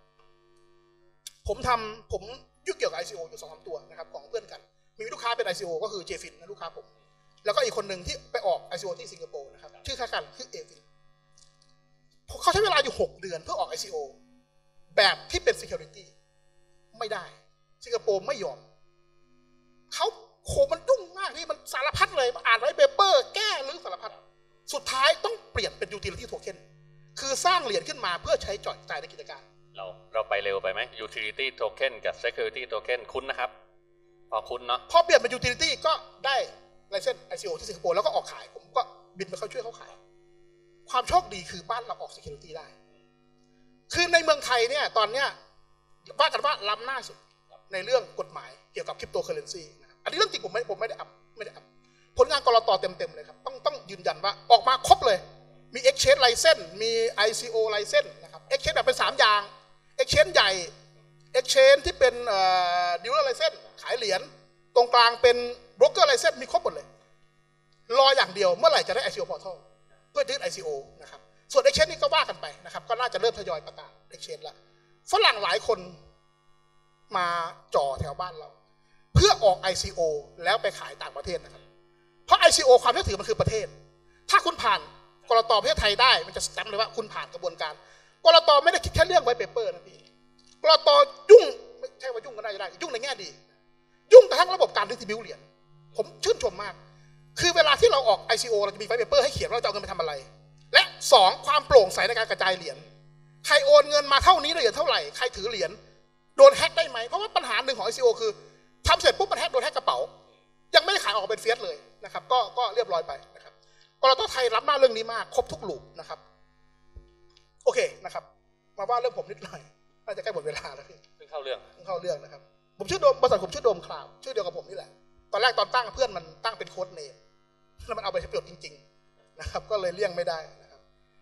ผมยุ่งเกี่ยวกับ ICO อยู่2-3 ตัวนะครับของเพื่อนกันมีลูกค้าเป็น ICO ก็คือ JFIN นะลูกค้าผมแล้วก็อีกคนหนึ่งที่ไปออก ICO ที่สิงคโปร์นะครับชื่อคล้ายกันคือ AFIN เขาใช้เวลาอยู่6 เดือนเพื่อออก ICO แบบที่เป็น Security ไม่ได้สิงคโปร์ไม่ยอมเขาโคมันยุ่งมากที่มันสารพัดเลยอ่านไว้เปเปอร์แก้หรือสารพัดสุดท้ายต้องเปลี่ยนเป็น Utility Token คือสร้างเหรียญขึ้นมาเพื่อใช้จ่ายในกิจการเราไปเร็วไปไหม Utility Token กับ Security Token คุ้นนะครับพอคุ้นเนาะพอเปลี่ยนเป็น Utility ก็ได้ไลเซนส์ ICO ที่สิงคโปร์แล้วก็ออกขายผมก็บินไปช่วยเขาขายความโชคดีคือบ้านเราออก Security ได้คือในเมืองไทยเนี่ยตอนเนี้ยว่ากันว่าล้ำหน้าสุดในเรื่องกฎหมายเกี่ยวกับคริปโตเคอเรนซีนะครับอันนี้เรื่องจริงผมไม่ได้อัพผลงานกลต.เต็มเลยครับต้องยืนยันว่าออกมาครบเลยมี Exchange License มี ICO License นะครับ Exchange แบบเป็น3 อย่าง Exchange ใหญ่ Exchange ที่เป็นDealer License ขายเหรียญตรงกลางเป็น Broker License มีครบหมดเลยรออย่างเดียวเมื่อไหร่จะได้ ICO Portal เพื่อยื่น ICO นะครับส่วน Exchange นี่ก็ว่ากันไปนะครับก็น่าจะเริ่มทยอยประกาศ Exchange ละฝรั่งหลายคนมาจ่อแถวบ้านเราเพื่อออก ICO แล้วไปขายต่างประเทศนะครับเพราะ ICO ความเชื่อถือมันคือประเทศถ้าคุณผ่านกลต.ประเทศไทยได้มันจะสแตมป์เลยว่าคุณผ่านกระบวนการกลต.ไม่ได้คิดแค่เรื่องไว้เปเปอร์นะพี่กลต.ยุ่งไม่ใช่ว่ายุ่งก็ได้ยุ่งในแง่ดียุ่งกระทั่งระบบการดิสทริบิวต์เหรียญผมชื่นชมมากคือเวลาที่เราออก ICO เราจะมีไว้เปเปอร์ให้เขียนว่าเราจะเอาเงินไปทำอะไรและ2ความโปร่งใสในการกระจายเหรียญใครโอนเงินมาเท่านี้เหรียญเท่าไหร่ใครถือเหรียญโดนแฮกได้ไหมเพราะว่าปัญหาหนึ่งของ ICO คือทำเสร็จปุ๊บมันโดนแฮกกระเป๋ายังไม่ได้ขายออกเป็นเฟียสเลยนะครับก็เรียบร้อยไปนะครับกลต.ไทยรับหน้าเรื่องนี้มากครบทุกลูปนะครับโอเคนะครับมาว่าเรื่องผมนิดหน่อยน่าจะใกล้หมดเวลาแล้วพี่เพิ่งเข้าเรื่องนะครับผมชื่อโดมบริษัทผมชื่อโดมคลาวด์ชื่อเดียวกับผมนี่แหละตอนแรกตอนตั้งเพื่อนมันตั้งเป็นโค้ดเนมแล้วมันเอาไปใช้ประโยชน์จริงๆนะครับก็เลยเลี่ยงไม่ได้นะครับ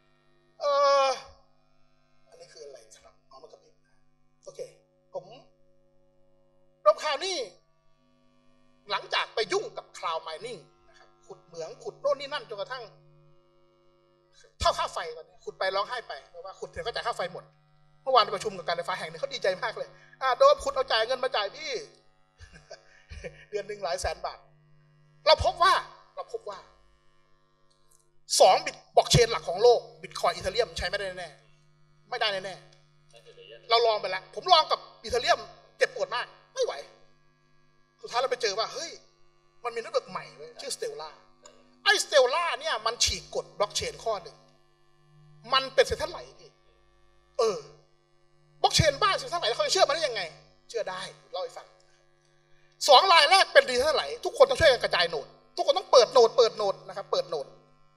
อันนี้คืออะไรครับเอามากระพริบโอเคผมโดมคลาวด์นี่หลังจากไปยุ่งกับคลาวด์ไมนิ่งนะครับขุดเหมืองขุดโน่นนี่นั่นจนกระทั่งเท่าค่าไฟตอนนี้ขุดไปร้องไห้ไปเพราะว่าขุดเสร็จก็จ่ายค่าไฟหมดเมื่อวานประชุมกับการไฟฟ้าแห่งหนึ่งเขาดีใจมากเลยโดมขุดเอาจ่ายเงินมาจ่ายพี่ เดือนหนึ่งหลายแสนบาทเราพบว่า2 บิตบล็อกเชนหลักของโลกบิตคอยน์อีเธเรียมใช้ไม่ได้แน่เราลองไปแล้วผมลองกับอีเธเรียมเจ็บปวดมากไม่ไหวสุดท้ายเราไปเจอว่าเฮ้ยมันมีเน็ตเวิร์กใหม่เลยชื่อสเตลล่าไอ้สเตลล่าเนี่ยมันฉีกกฎบล็อกเชนข้อหนึ่งมันเป็นเซ็นทรัลไลท์พี่บล็อกเชนบ้านเซ็นทรัลไลท์เขาจะเชื่อมันได้ยังไงเชื่อได้เล่าให้ฟัง 2 รายแรกเป็นดีเท่าไหร่ทุกคนต้องช่วยกันกระจายโหนดทุกคนต้องเปิดโหนดนะครับเปิดโหนด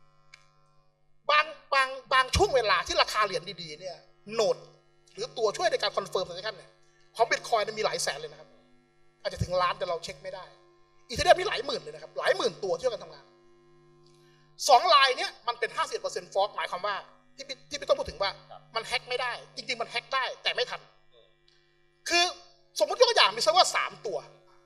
บางช่วงเวลาที่ราคาเหรียญดีๆเนี่ยโหนดหรือตัวช่วยในการคอนเฟิร์มtransactionเนี่ยของบิตคอยน์มีหลายแสนเลยนะครับอาจจะถึงล้านแต่เราเช็คไม่ได้อีเธอเรียมมีหลายหมื่นเลยนะครับหลายหมื่นตัวช่วยกันทำงาน2 รายเนี้ยมันเป็น 50% ฟอร์กหมายความว่าที่พี่ต้องพูดถึงว่ามันแฮ็กไม่ได้จริงๆมันแฮ็กได้แต่ไม่ทันคือสมมติยกตัวอย่างมีเซิร์ฟเวอร์3 ตัว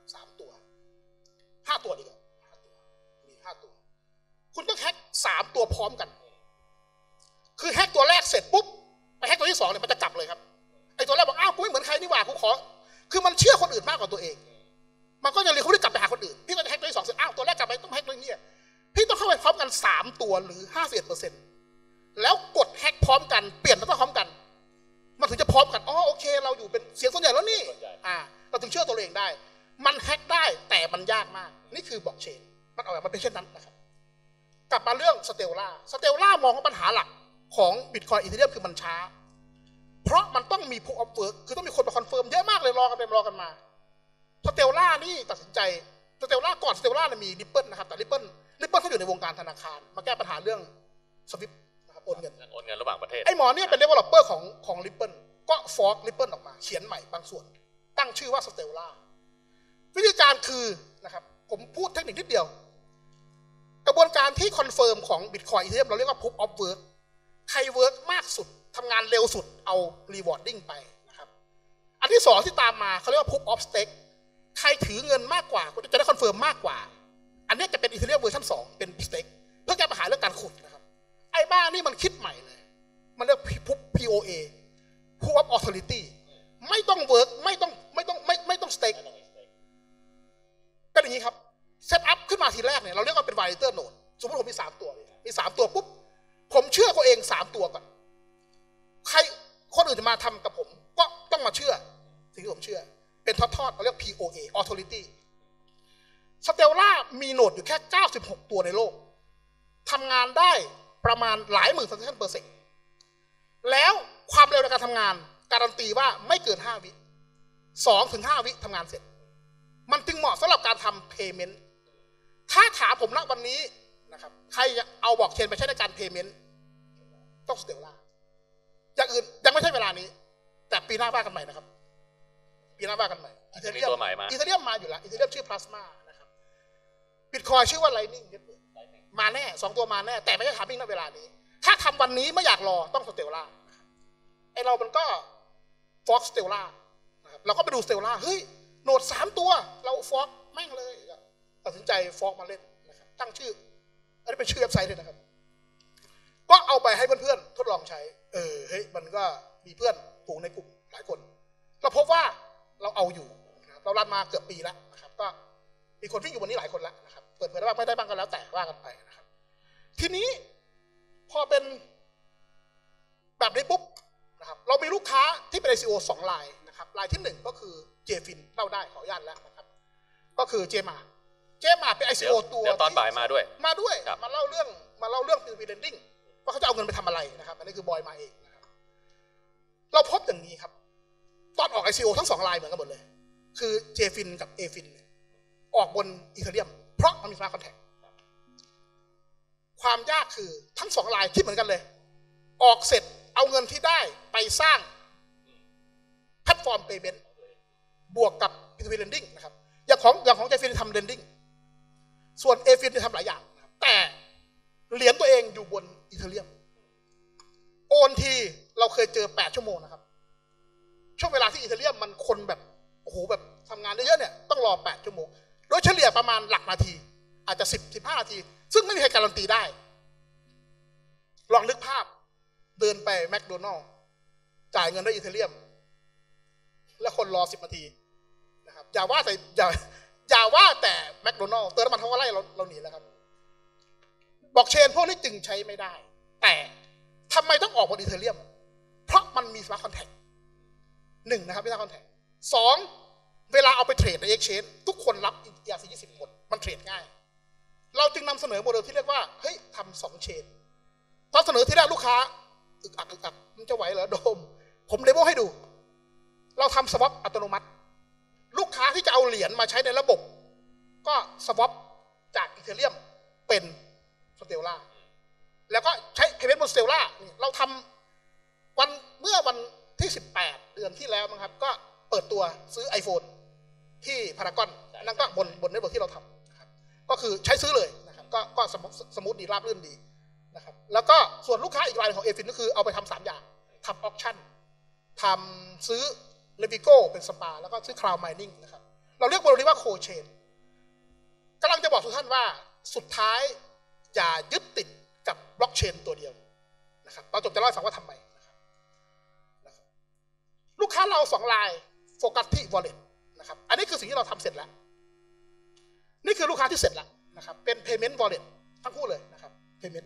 5 ตัวดีกว่ามี5 ตัวคุณต้องแฮ็ก3 ตัวพร้อมกันคือแฮ็กตัวแรกเสร็จปุ๊บไปแฮ็กตัวที่2เนี่ยมันจะจับเลยครับไอ้ตัวแรกบอกอ้าวกูไม่เหมือนใครนี่หว่ากูขอคือมันเชื่อคนอื่นมากกว่าตัวเองมันก็จะเรียนเขาได้กลับไปหาคนอื่นพี่ก็จะแฮ็กตัวที่2เสร็จอ้าวตัวแรกกลับไปต้องแฮ็กตัวนี้พี่ต้องเข้าไปพร้อมกัน3 ตัวหรือ 51%แล้วกดแฮ็กพร้อมกันเปลี่ยนมันต้องพร้อมกันมันถึงจะพร้อมกันอ๋อโอเคเราอยู่เป็นเสียงส่วนใหญ่แล้วนี่เราถึงเชื่อตัวเองได้มันแฮ็กได้แต่มันยากมากนี่คือบล็อกเชนมันเอาแบบมันเป็นเช่นนั้นนะครับกลับมาเรื่องสเตลล่ามองว่าปัญหาหลักของบิตคอยน์อีเธอเรียมคือมันช้าเพราะมันต้องมี proof of work คือต้องมีคนมาคอนเฟิร์มเยอะมากเลยรอกันมาสเตลล่านี่ตัดสินใจสเตลล่าก่อนสเตลล่ามีริปเปิลนะครับแต่ริปเปิลเขาอยู่ในวงการธนาคารมาแก้ปัญหาเรื่องสวิฟต์นะครับโอนเงินระหว่างประเทศไอ้หมอเนี่ยเป็น developer ของริปเปิลก็ฟอร์กริปเปิลออกมาเขียนใหม่บางส่วนตั้งชื่อว่าสเตลล่าวิธีการคือนะครับผมพูดเทคนิคนิดเดียวกระบวนการที่คอนเฟิร์มของ Bitcoin Ethereum เราเรียกว่า Proof of Work ใครเวิร์กมากสุดทำงานเร็วสุดเอา rewarding ไปนะครับอันที่2ที่ตามมาเขาเรียกว่า Proof of Stake ใครถือเงินมากกว่าจะได้คอนเฟิร์มมากกว่าอันนี้จะเป็น Ethereum เวอร์ชัน2เป็น Stake เพื่อแก้ปัญหาเรื่องการขุดนะครับไอ้บ้านี่มันคิดใหม่เลยมันเรียก POA Proof of Authority ไม่ต้องเวิร์กไม่ต้อง Stakeเป็นอย่างนี้ครับเซตอัพขึ้นมาทีแรกเนี่ยเราเรียกว่าเป็น validator node สมมติผมมี3 ตัวปุ๊บผมเชื่อตัวเอง3 ตัวก่อนใครคนอื่นจะมาทำกับผมก็ต้องมาเชื่อสิ่งที่ผมเชื่อเป็นทอดเราเรียก POA authority Stellar มีโหนดอยู่แค่96 ตัวในโลกทำงานได้ประมาณหลายหมื่น transaction per second แล้วความเร็วในการทำงานการันตีว่าไม่เกิน5 วิ 2-5 วิทำงานเสร็จมันจึงเหมาะสำหรับการทำ payment ถ้าถามผมณวันนี้นะครับใครเอาบล็อกเชนไปใช้ในการ payment ต้อง Stellar อย่างอื่นยังไม่ใช่เวลานี้แต่ปีหน้าว่ากันใหม่นะครับปีหน้าว่ากันใหม่อีเธอเรียมมาอยู่แล้วอีเธอเรียมชื่อ Plasma นะครับ Bitcoin ชื่อว่า Lightning มาแน่2 ตัวมาแน่แต่ไม่ใช่ทำมิ่งณเวลานี้ถ้าทำวันนี้ไม่อยากรอต้อง Stellar ไอเรามันก็ Fork Stellar นะครับเราก็ไปดู Stellar เฮ้ยโหนด3 ตัวเราฟอกแม่งเลยตัดสินใจฟอกมาเล่นนะครับตั้งชื่ออันนี้เป็นชื่อเว็บไซต์เลยนะครับก็เอาไปให้เพื่อนๆทดลองใช้เฮ้ยมันก็มีเพื่อนผูกในกลุ่มหลายคนเราพบว่าเราเอาอยู่เรารันมาเกือบปีแล้วนะครับก็มีคนวิ่งอยู่วันนี้หลายคนแล้วนะครับเปิดเผยได้บ้างไม่ได้บ้างก็แล้วแต่ว่ากันไปนะครับทีนี้พอเป็นแบบนี้ปุ๊บนะครับเรามีลูกค้าที่เป็น ICO 2 รายนะครับรายที่1ก็คือเจฟินเล่าได้ขออนุญาตแล้วนะครับก็คือเจมาเป็น ICO ตัวเดี๋ยวตอนบ่ายมาด้วยมาเล่าเรื่อง P2P lending ว่าเขาจะเอาเงินไปทำอะไรนะครับอันนี้คือบอยมาเองนะครับเราพบอย่างนี้ครับตอนออก ICO ทั้ง2 รายเหมือนกันหมดเลยคือเจฟินกับเอฟินออกบนอีเธอเรียมเพราะมันมี smart contract ความยากคือทั้ง2 รายคิดเหมือนกันเลยออกเสร็จเอาเงินที่ได้ไปสร้างแพลตฟอร์ม payment บวกกับ P2P lending นะครับอย่างของเจฟินทำ lending ส่วนเอฟินจะทำหลายอย่างแต่เหรียญตัวเองอยู่บนอีเธอเรียมโอนทีเราเคยเจอ8 ชั่วโมงนะครับช่วงเวลาที่อีเธอเรียมมันคนแบบโอ้โหแบบทำงานเยอะๆเนี่ยต้องรอ8 ชั่วโมงโดยเฉลี่ยประมาณหลักนาทีอาจจะ10-15 นาทีซึ่งไม่มีใครการันตีได้ลองนึกภาพเดินไปแมคโดนัลด์จ่ายเงินด้วยอีเธอเรียมแล้วคนรอ10 นาทีนะครับอย่าว่าแต่แมคโดนัลด์เติมน้ำมันเขาก็ไล่เราหนีแล้วครับบล็อกเชนพวกนี้จึงใช้ไม่ได้แต่ทำไมต้องออกบนอีเธอเรียมเพราะมันมี smart contract 1นะครับ smart contract 2เวลาเอาไปเทรดใน exchange ทุกคนรับ ERC20 หมดมันเทรดง่ายเราจึงนำเสนอโมเดลที่เรียกว่าเฮ้ยทำ2 เชนตอนเสนอที่แรกลูกค้าอึกอักมันจะไหวเหรอโดมผมเดโมให้ดูเราทำสวอปอัตโนมัติลูกค้าที่จะเอาเหรียญมาใช้ในระบบก็สวอปจากอีเธเรียมเป็นสเตลล่าแล้วก็ใช้เพย์เมนต์บนสเตลล่าเราทำเมื่อวันที่18 เดือนที่แล้วนะครับก็เปิดตัวซื้อ iPhone ที่พารากอนนั่นก็บนเน็ตเวิร์กที่เราทำนะครับก็คือใช้ซื้อเลยนะครับก็สมูทดีราบรื่นดีนะครับแล้วก็ส่วนลูกค้าอีกรายของเอฟินก็คือเอาไปทำ3 อย่างทำออคชั่นทำซื้อเลวิโก้เป็นสปาแล้วก็ซื้อคลาวด์ไมนิ่งนะครับเราเรียกโมเดลนี้ว่าโคเชนกำลังจะบอกทุกท่านว่าสุดท้ายอย่ายึดติดกับบล็อกเชนตัวเดียวนะครับเราจบจะเล่าให้ฟังว่าทำไมนะครับลูกค้าเรา2 รายโฟกัสที่ wallet นะครับอันนี้คือสิ่งที่เราทำเสร็จแล้วนี่คือลูกค้าที่เสร็จแล้วนะครับเป็น payment wallet ทั้งคู่เลยนะครับ payment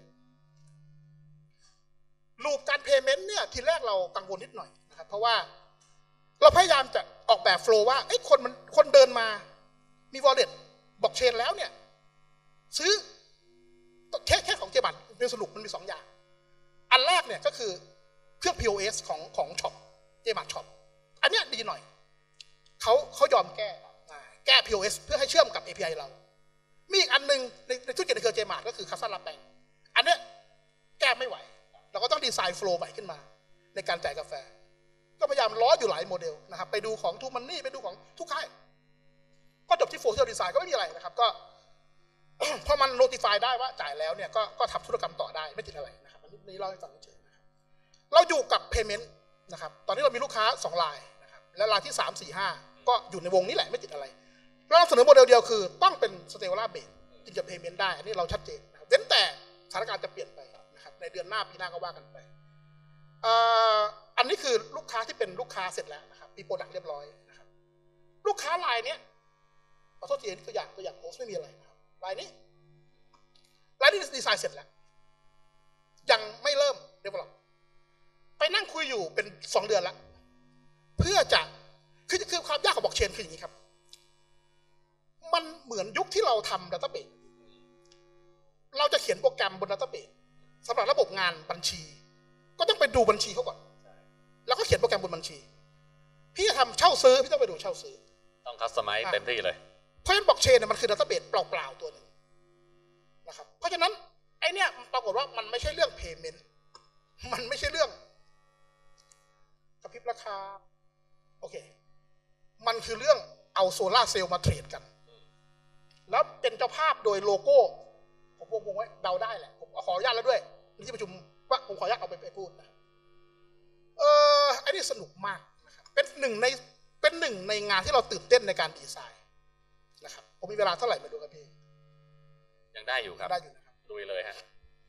รูปการ payment เนี่ยทีแรกเรากังวลนิดหน่อยนะครับเพราะว่าเราพยายามจะออกแบบโฟล์ว่าคนเดินมามี wallet บล็อกเชนแล้วเนี่ยซื้อแค่ของเจบัตเป็นสรุปมันมี2 อย่างอันแรกเนี่ยก็คือเครื่อง POS ของช็อปเจบัตช็อปอันเนี้ยดีหน่อยเขายอมแก้ POS เพื่อให้เชื่อมกับ API เรามีอีกอันนึงในธุรกิจในเครือเจมาร์ก็คือคัสซันรับแบงอันเนี้ยแก้ไม่ไหวเราก็ต้องดีไซน์โฟล์ใหม่ขึ้นมาในการจ่ายกาแฟก็พยายามล้ออยู่หลายโมเดลนะครับไปดูของทูมันนี่ไปดูของทุกค่ายก็จบที่โฟล์ที่เราดีไซน์ก็ไม่มีอะไรนะครับก็ พอมันโน้ติฟายได้ว่าจ่ายแล้วเนี่ยก็ทำธุรกรรมต่อได้ไม่ติดอะไรนะครับอันนี้เล่าให้ฟังเฉยๆนะครับเราอยู่กับ payment นะครับตอนนี้เรามีลูกค้า2 รายนะครับและรายที่3 4 5ก็อยู่ในวงนี้แหละไม่ติดอะไรเราเสนอโมเดลเดียวคือต้องเป็น Stellar Base จึงจะ payment ได้อันนี้เราชัดเจนนะครับเว้นแต่สถานการณ์จะเปลี่ยนไปนะครับในเดือนหน้าปีหน้าก็ว่ากันไปอันนี้คือลูกค้าที่เป็นลูกค้าเสร็จแล้วนะครับมีโปรดักต์เรียบร้อยนะครับลูกค้ารายนี้ขอโทษทีตัวอย่างโพสไม่มีอะไรนะครับรายนี้ดีไซน์เสร็จแล้วยังไม่เริ่ม develop ไปนั่งคุยอยู่เป็น2 เดือนแล้วเพื่อจะคือความยากของบล็อกเชนคืออย่างนี้ครับมันเหมือนยุคที่เราทำดัตต้าเบสเราจะเขียนโปรแกรมบนดัตต้าเบสสำหรับระบบงานบัญชีก็ต้องไปดูบัญชีเขาก่อนแล้วก็เขียนโปรแกรมบนบัญชีพี่จะทำเช่าซื้อพี่ต้องไปดูเช่าซื้อต้องคัสตอมไมซ์เต็มที่เลยเพราะฉะนั้นบล็อกเชนมันคือดัตต้าเบสเปล่าๆตัวหนึ่งนะครับเพราะฉะนั้นไอเนี้ยปรากฏว่ามันไม่ใช่เรื่อง payment มันไม่ใช่เรื่องกระพริบราคาโอเคมันคือเรื่องเอาโซล่าเซลล์มาเทรดกันแล้วเป็นเจ้าภาพโดยโลโก้ผมวงไว้เดาได้แหละผมขออนุญาตแล้วด้วยในที่ประชุมว่าผมขออนุญาตเอาไปพูดนะไอ้นี่สนุกมากนะครับเป็นหนึ่งในงานที่เราตื่นเต้นในการดีไซน์นะครับผมมีเวลาเท่าไหร่มาดูครับพี่ยังได้อยู่ครับได้อยู่นะครับลุยเลยฮะ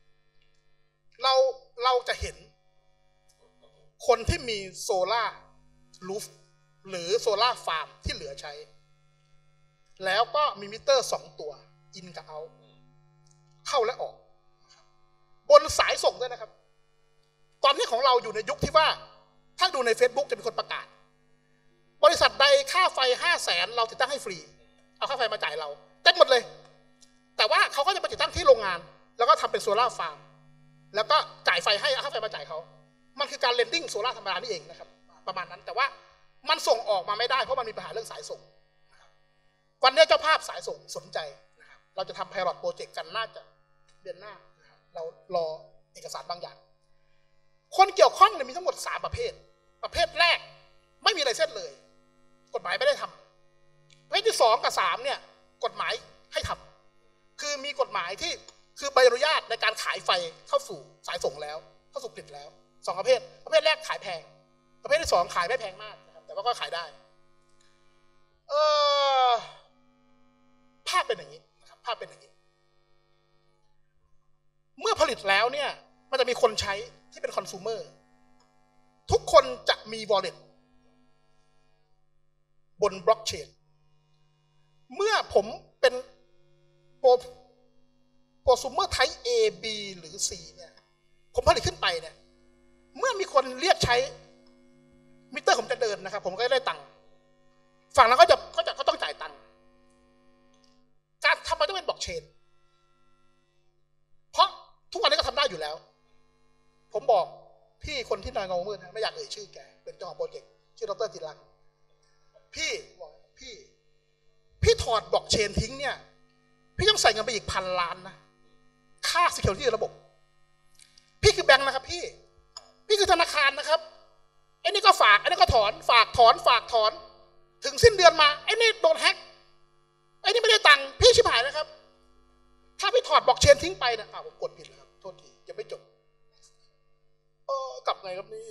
เราจะเห็นคนที่มีโซล่ารูฟหรือโซล่าฟาร์มที่เหลือใช้แล้วก็มีมิเตอร์2 ตัวอินกับเอาเข้าและออกบนสายส่งด้วยนะครับตอนนี้ของเราอยู่ในยุคที่ว่าถ้าดูใน Facebook จะมีคนประกาศบริษัทใดค่าไฟ500,000เราติดตั้งให้ฟรีเอาค่าไฟมาจ่ายเราเต็มหมดเลยแต่ว่าเขาก็จะไปติดตั้งที่โรงงานแล้วก็ทำเป็นโซล่าฟาร์มแล้วก็จ่ายไฟให้เอาค่าไฟมาจ่ายเขามันคือการเลนดิ้งโซล่าธรรมดานี่เองนะครับประมาณนั้นแต่ว่ามันส่งออกมาไม่ได้เพราะมันมีปัญหาเรื่องสายส่งนะครับวันนี้เจ้าภาพสายส่งสนใจนะครับเราจะทำไพลอตโปรเจกต์กันน่าจะเดือนหน้านะครับเรารอเอกสารบางอย่างคนเกี่ยวข้องเนี่ยมีทั้งหมด3 ประเภทแรกไม่มีอะไรเส้นเลยกฎหมายไม่ได้ทำประเภทที่2 กับ 3เนี่ยกฎหมายให้ทำคือมีกฎหมายที่คือใบอนุญาตในการขายไฟเข้าสู่สายส่งแล้วเข้าสู่กริดแล้ว2 ประเภทแรกขายแพงประเภทที่2ขายไม่แพงมากนะครับแต่ว่าก็ขายได้ภาพเป็นอย่างนี้นะครับภาพเป็นอย่างนี้เมื่อผลิตแล้วเนี่ยมันจะมีคนใช้ที่เป็นคอน sumer ทุกคนจะมี wallet บนบล็อกเชนเมื่อผมเป็นprosumer type A B หรือ C เนี่ยผมผลิตขึ้นไปเนี่ยเมื่อมีคนเรียกใช้มิเตอร์ผมจะเดินนะครับผมก็ได้ตังค์ฝั่งนั้นก็ต้องจ่ายตังค์การทำไมต้องเป็นบล็อกเชนเพราะทุกวันนี้ก็ทำได้อยู่แล้วผมบอกพี่คนที่นายเงามืดไม่อยากเอ่ยชื่อแกเป็นเจ้าของโปรเจกต์ชื่อดร.จิรังพี่พี่ถอดบล็อกเชนทิ้งเนี่ยพี่ต้องใส่เงินไปอีก1,000 ล้านนะค่า security ระบบพี่คือแบงค์นะครับพี่คือธนาคารนะครับไอ้นี่ก็ฝากไอ้นี่ก็ถอนฝากถอนถึงสิ้นเดือนมาไอ้นี่โดนแฮกไอ้นี่ไม่ได้ตังค์พี่ชิบหายนะครับถ้าพี่ถอดบล็อกเชนทิ้งไปนะผมกดผิดแล้วครับโทษทียังไม่จบกลับไงครับนี่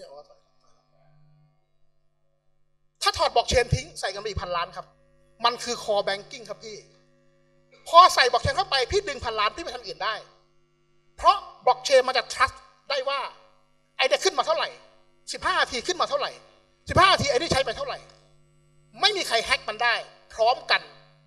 ถ้าถอดบล็อกเชนทิ้งใส่เงินไปอีก1,000 ล้านครับมันคือ core banking ครับพี่พอใส่บล็อกเชนเข้าไปพี่ดึง1,000 ล้านพี่ไปทำอื่นได้เพราะบล็อกเชนมันจะ trust ได้ว่าไอ้เนี่ยขึ้นมาเท่าไหร่15 นาทีขึ้นมาเท่าไหร่15 นาทีไอ้นี่ใช้ไปเท่าไหร่ไม่มีใครแฮกมันได้พร้อมกัน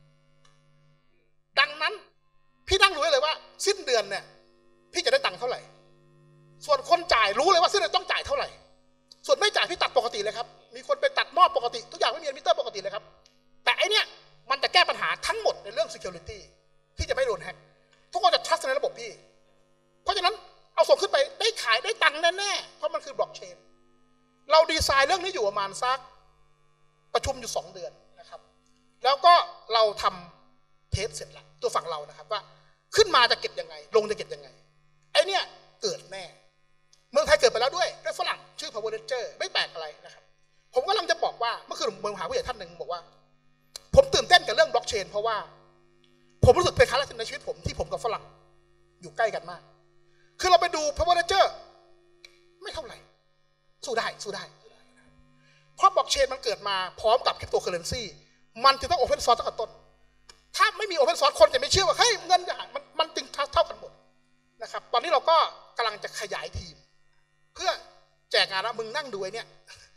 ดังนั้นพี่นั่งรู้เลยว่าสิ้นเดือนเนี่ยพี่จะได้ตังค์เท่าไหร่ส่วนคนจ่ายรู้เลยว่าสิ้นเดือนต้องจ่ายเท่าไหร่ส่วนไม่จ่ายพี่ตัดปกติเลยครับมีคนไปตัดหม้อปกติทุกอย่างไม่มีมิเตอร์ปกติเลยครับแต่ไอเนี้ยมันจะแก้ปัญหาทั้งหมดในเรื่อง security ที่จะไม่โดนแฮกทุกคนจะ trust ในระบบพี่เพราะฉะนั้นเอาส่งขึ้นไปได้ขายได้ตังค์แน่ๆเพราะมันคือบล็อกเชนเราดีไซน์เรื่องนี้อยู่ประมาณสักประชุมอยู่2 เดือนนะครับแล้วก็เราทำเทสเสร็จแล้วตัวฝั่งเรานะครับว่าขึ้นมาจะเก็บยังไงลงจะเก็บยังไงไอเนี้ยเกิดแน่เมืองไทยเกิดไปแล้วด้วยฝรั่งชื่อ Power Ledger ไม่แปลกอะไรนะครับผมกำลังจะบอกว่าเมื่อคืนเมืองหาผู้ใหญ่ท่านหนึ่งบอกว่าผมตื่นเต้นกับเรื่องบล็อกเชนเพราะว่าผมรู้สึกเป็นครั้งแรกในชีวิตผมที่ผมกับฝรั่งอยู่ใกล้กันมากคือเราไปดู Power Ledger ไม่เท่าไหร่สู้ได้เพราะบล็อกเชนมันเกิดมาพร้อมกับคริปโตเคอเรนซีมันจึงต้องโอเพนซอร์สตั้งแต่ต้นถ้าไม่มีโอเพนซอร์สคนจะไม่เชื่อว่าเฮ้ยเงินจะหายมันจึงเท่ากันหมดนะครับตอนนี้เราก็กำลังจะขยายทีมเพื่อแจกงานแล้วมึงนั่งดูไอ้เนี่ย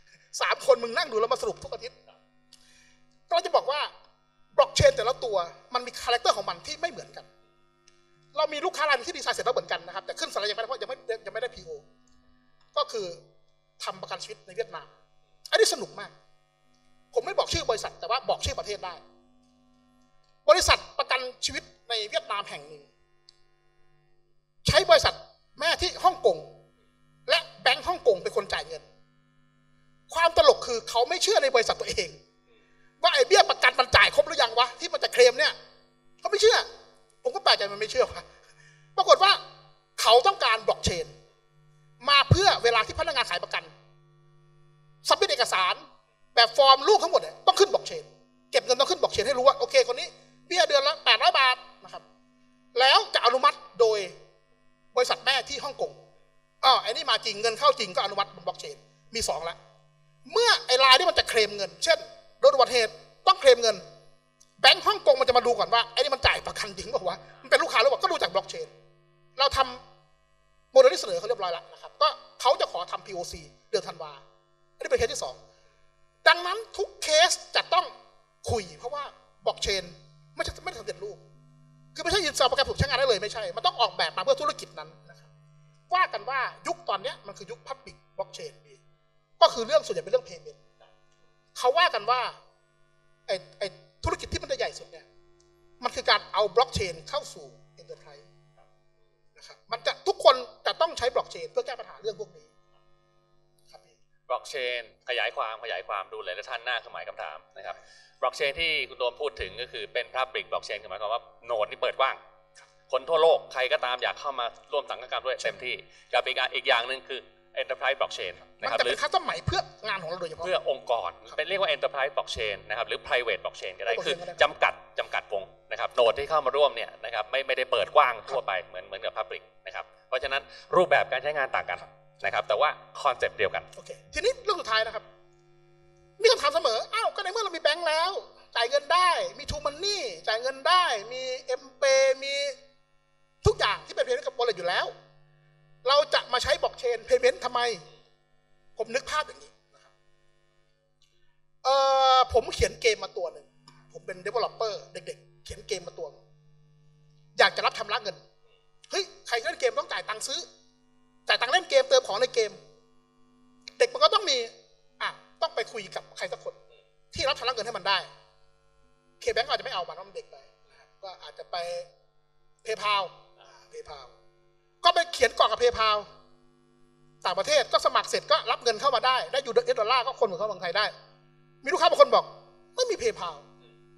3 คนมึงนั่งดูแล้วมาสรุปทุกอาทิตย์ก็จะบอกว่าบล็อกเชนแต่ละตัวมันมีคาแรคเตอร์ของมันที่ไม่เหมือนกันเรามีลูกค้ารายนึงที่ดีไซน์เสร็จแล้วเหมือนกันนะครับแต่ขึ้นสไลด์ยังไม่ได้เพราะยังไม่ได้ PO ก็คือทำประกันชีวิตในเวียดนามอันนี้สนุกมากผมไม่บอกชื่อบริษัทแต่ว่าบอกชื่อประเทศได้บริษัทประกันชีวิตในเวียดนามแห่งหนึ่งใช้บริษัทแม่ที่ฮ่องกงและแบงก์ฮ่องกงเป็นคนจ่ายเงินความตลกคือเขาไม่เชื่อในบริษัทตัวเองว่าไอ้เบี้ยประกันมันจ่ายครบหรือยังวะที่มันจะเคลมเนี่ยเขาไม่เชื่อผมก็แปลกใจมันไม่เชื่อวะปรากฏว่าเขาต้องการบล็อกเชนมาเพื่อเวลาที่พนักงานขายประกันสับมิทเอกสารแบบฟอร์มรูปทั้งหมดต้องขึ้นบล็อกเชนเก็บเงินต้องขึ้นบล็อกเชนให้รู้ว่าโอเคคนนี้เบี้ยเดือนละ800 บาทนะครับแล้วจะอนุมัติโดยบริษัทแม่ที่ฮ่องกงไอ้นี่มาจริงเงินเข้าจริงก็อนุมัติบนบล็อกเชนมี2แล้วเมื่อไอ้รายที่มันจะเคลมเงินเช่นโดนอุบัติเหตุต้องเคลมเงินแบงก์ฮ่องกงมันจะมาดูก่อนว่าไอ้นี่มันจ่ายประกันจริงเปล่าวะมันเป็นลูกค้าหรือเปล่าก็ดูจากบล็อกเชนเราทำโมเดลที่เสนอเขาเรียบร้อยแล้วนะครับก็เขาจะขอทำ POC เดือนธันวาอันนี้เป็นเคสที่2ดังนั้นทุกเคสจะต้องคุยเพราะว่าบล็อกเชนไม่ได้สำเร็จรูปคือไม่ใช่ยืนเซลประกันถูกใช้งานได้เลยไม่ใช่มันต้องออกแบบมาเพื่อธุรกิจนั้นนะครับว่ากันว่ายุคตอนนี้มันคือยุค Public Blockchain ก็คือเรื่องส่วนใหญ่เป็นเรื่อง Payment เขาว่ากันว่าไอ้ธุรกิจที่มันจะใหญ่สุดเนี่ยมันคือการเอาบล็อกเชนเข้าสู่ Enterprise นะครับมันจะทุกคนจะต้องใช้บล็อกเชนเพื่อแก้ปัญหาเรื่องพวกนี้ครับบล็อกเชนขยายความดูเลยและท่านหน้าเครื่องหมายคำถามนะครับบล็อกเชนที่คุณโดมพูดถึงก็คือเป็น Public Blockchain หมายความว่าโนดนี่เปิดกว้างคนทั่วโลกใครก็ตามอยากเข้ามาร่วมสังกัดด้วยเต็มที่กับอีกอย่างหนึ่งคือ Enterprise Blockchain นะครับหรือคัสตอมใหม่เพื่องานของเราโดยเฉพาะเพื่อองค์กรเป็นเรียกว่า Enterprise Blockchain นะครับหรือ Private Blockchain ก็ได้คือจำกัดวงนะครับโนดที่เข้ามาร่วมเนี่ยนะครับไม่ได้เปิดกว้างทั่วไปเหมือนกับ Public นะครับเพราะฉะนั้นรูปแบบการใช้งานต่างกันนะครับแต่ว่าคอนเซปต์เดียวกันโอเคทีนี้เรื่องสุดท้ายนะครับมีคำถามเสมอก็ในเมื่อเรามีแบงค์แล้วจ่ายเงินได้มีทูมันนี่จ่ายเงินได้มีเอ็มเปมีทุกอย่างที่เป็นเพย์เมนต์กับวอลเล็ตอยู่แล้วเราจะมาใช้บล็อกเชนเพย์เมนต์ทำไมผมนึกภาพอย่างนี้นะครับผมเขียนเกมมาตัวหนึ่งผมเป็น developer เด็กๆเขียนเกมมาตัวอยากจะรับชำระเงินเฮ้ยใครเล่นเกมต้องจ่ายตังค์ซื้อจ่ายตังค์เล่นเกมเติมของในเกมเด็กมันก็ต้องมีต้องไปคุยกับใครสักคนที่รับชำระเงินให้มันได้เคแบงก์อาจจะไม่เอามันเพราะมันเด็กไปก็อาจจะไปเพย์พาวก็ไปเขียนก่อนกับเพย์พาวต่างประเทศก็สมัครเสร็จก็รับเงินเข้ามาได้ยูเอสดอลลาร์ก็คนเหมือนเข้าเมืองไทยได้มีลูกค้าบางคนบอกไม่มีเพย์พาว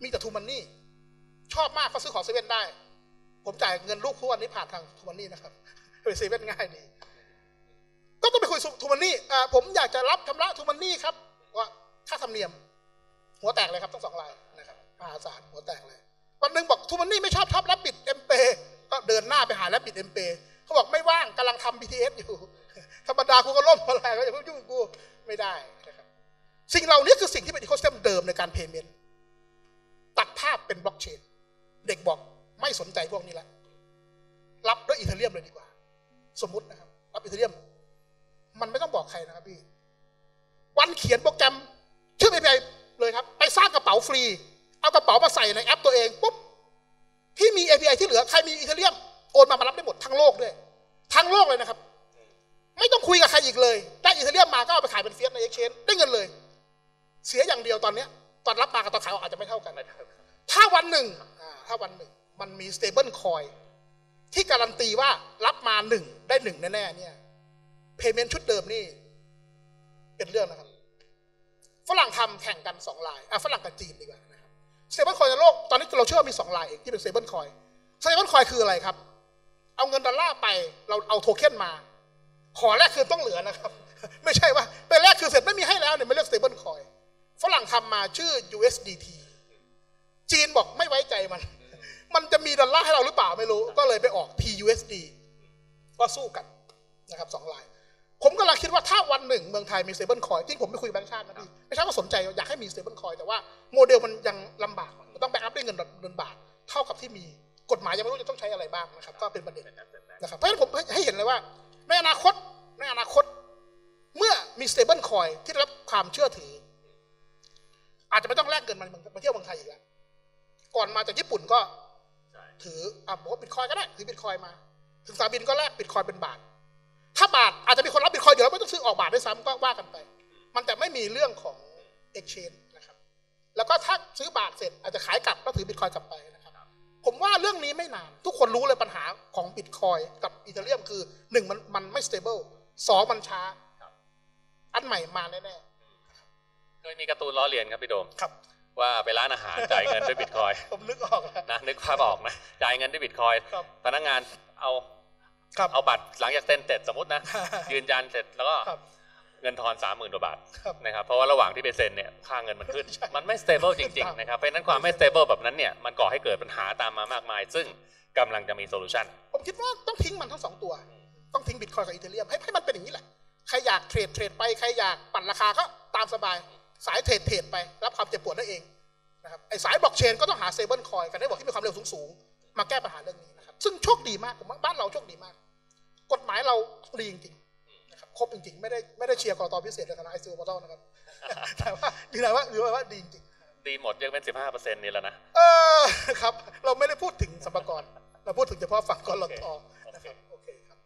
มีแต่ทูมันนี่ชอบมากเขาซื้อของเซเว่นได้ผมจ่ายเงินลูกทุกวันนี้ผ่านทางทูมันนี่นะครับไปเซเว่นง่ายดีก็ต้องไปคุยทูมันนี่ผมอยากจะรับชำระทูมันนี่ครับว่าค่าธรรมเนียมหัวแตกเลยครับทั้ง2 รายนะครับมหาศาลหัวแตกเลยวันหนึ่งบอกทูมันนี่ไม่ชอบแรปปิดเอ็มเปก็เดินหน้าไปหาแรปปิดเอ็มเปเขาบอกไม่ว่างกำลังทำ BTS อยู่ธรรมดากูก็ล่มอะไรก็อย่าเพิ่งยุ่งกูไม่ได้นะครับสิ่งเหล่านี้คือสิ่งที่เป็นอีโคซิสเต็มเดิมในการเพย์เมนต์ตัดภาพเป็นบล็อกเชนเด็กบอกไม่สนใจพวกนี้แล้วรับด้วยอีเธเรียมเลยดีกว่าสมมุตินะครับรับอีเธเรียมมันไม่ต้องบอกใครนะครับพี่วันเขียนโปรแกรมชื่อ API เลยครับไปสร้างกระเป๋าฟรีเอากระเป๋ามาใส่ในแอปตัวเองปุ๊บที่มี API ที่เหลือใครมีอีเธเรียมโอนมารับได้หมดทั้งโลกด้วยทั้งโลกเลยนะครับไม่ต้องคุยกับใครอีกเลยได้อีเธเรียมมาก็เอาไปขายเป็นเฟียสใน Exchange ได้เงินเลยเสียอย่างเดียวตอนเนี้ยตอนรับมากับตอนขายอาจจะไม่เท่ากันถ้าวันหนึ่งมันมี stable coin ที่การันตีว่ารับมา1ได้1แน่ๆเนี่ย payment ชุดเดิมนี่เป็นเรื่องนะครับฝรั่งทำแข่งกัน2 รายฝรั่งกับจีนดีกว่านะครับ stable coin ในโลกตอนนี้เราเชื่อว่ามี2 รายเองที่เป็น stable coin stable coin คืออะไรครับเอาเงินดอลลาร์ไปเราเอาโทเค็นมาขอแลกคืนต้องเหลือนะครับไม่ใช่ว่าไปแลกคืนเสร็จไม่มีให้แล้วเนี่ยไม่เรียก stable coin ฝรั่งทำมาชื่อ USDT จีนบอกไม่ไว้ใจมันจะมีดอลลาร์ให้เราหรือเปล่าไม่รู้ก็เลยไปออก TUSD ก็สู้กันนะครับ2 รายผมกำลังคิดว่าถ้าวันหนึ่งเมืองไทยมี stable coin จริงผมไม่คุยแบงก์ชาตินะพี่ไม่ใช่ว่าสนใจอยากให้มี stable coin แต่ว่าโมเดลมันยังลำบากมันต้องแบ็กอัพด้วยเงินบาทเท่ากับที่มีกฎหมายยังไม่รู้จะต้องใช้อะไรบ้างนะครับก็เป็นประเด็นนะครับเพราะฉะนั้นผมให้เห็นเลยว่าในอนาคตเมื่อมี stable coin ที่ได้รับความเชื่อถืออาจจะไม่ต้องแลกเงินมาเที่ยวเมืองไทยอีกแล้วก่อนมาจากญี่ปุ่นก็ถือบอกว่าบิตคอยก็ได้ถือบิตคอยมาถึงสนามบินก็แลกบิตคอยเป็นบาทถ้าบาทอาจจะมีคนรับบิตคอยเดี๋ยวไม่ต้องซื้อออกบาทด้วยซ้ำก็ว่ากันไปมันแต่ไม่มีเรื่องของ exchange นะครับแล้วก็ถ้าซื้อบาทเสร็จอาจจะขายกลับก็ถือบิตคอยกลับไปนะครับผมว่าเรื่องนี้ไม่นานทุกคนรู้เลยปัญหาของบิตคอยกับอีเธเรียมคือ1มันไม่ stable 2มันช้าอันใหม่มาแน่ๆเคยมีการ์ตูนล้อเลียนครับพี่โดมครับว่าไปร้านอาหารจ่ายเงินด้วยบิตคอยผมนึกออกนะนึกภาพออกนะจ่ายเงินด้วยบิตคอยพนักงานเอาบัตรหลังจากเซ็นเสร็จสมมตินะยืนยันเสร็จแล้วก็เงินทอน 30,000 กว่าบาทนะครับเพราะว่าระหว่างที่ไปเซ็นเนี่ยค่าเงินมันขึ้นมันไม่ stable จริงๆนะครับเพราะนั้นความไม่ stable แบบนั้นเนี่ยมันก่อให้เกิดปัญหาตามมามากมายซึ่งกำลังจะมีโซลูชันผมคิดว่าต้องทิ้งมันทั้ง2 ตัวต้องทิ้งบิตคอยกับอีเธเรียมให้มันเป็นอย่างนี้แหละใครอยากเทรดไปใครอยากปั่นราคาก็ตามสบายสายเทรดไปรับความเจ็บปวดได้เองนะครับไอ้สายบล็อกเชนก็ต้องหา stable coin กันได้บอกที่มีความเร็วสูงๆมาแก้ปัญหาเรื่องนี้นะครับซึ่งโชคดีมากผมว่าบ้านเราโชคดีมากกฎหมายเราดีจริงๆนะครับครบจริงๆไม่ได้เชียร์กต.พิเศษในฐานะไอซีโอพอร์ทัลนะครับแต่ว่าดีนะว่าดีจริงดีหมดยังเป็น 15% นี่แล้วนะครับเราไม่ได้พูดถึงสรรพากรเราพูดถึงเฉพาะฝั่งกลต.นะครับโอเคครับ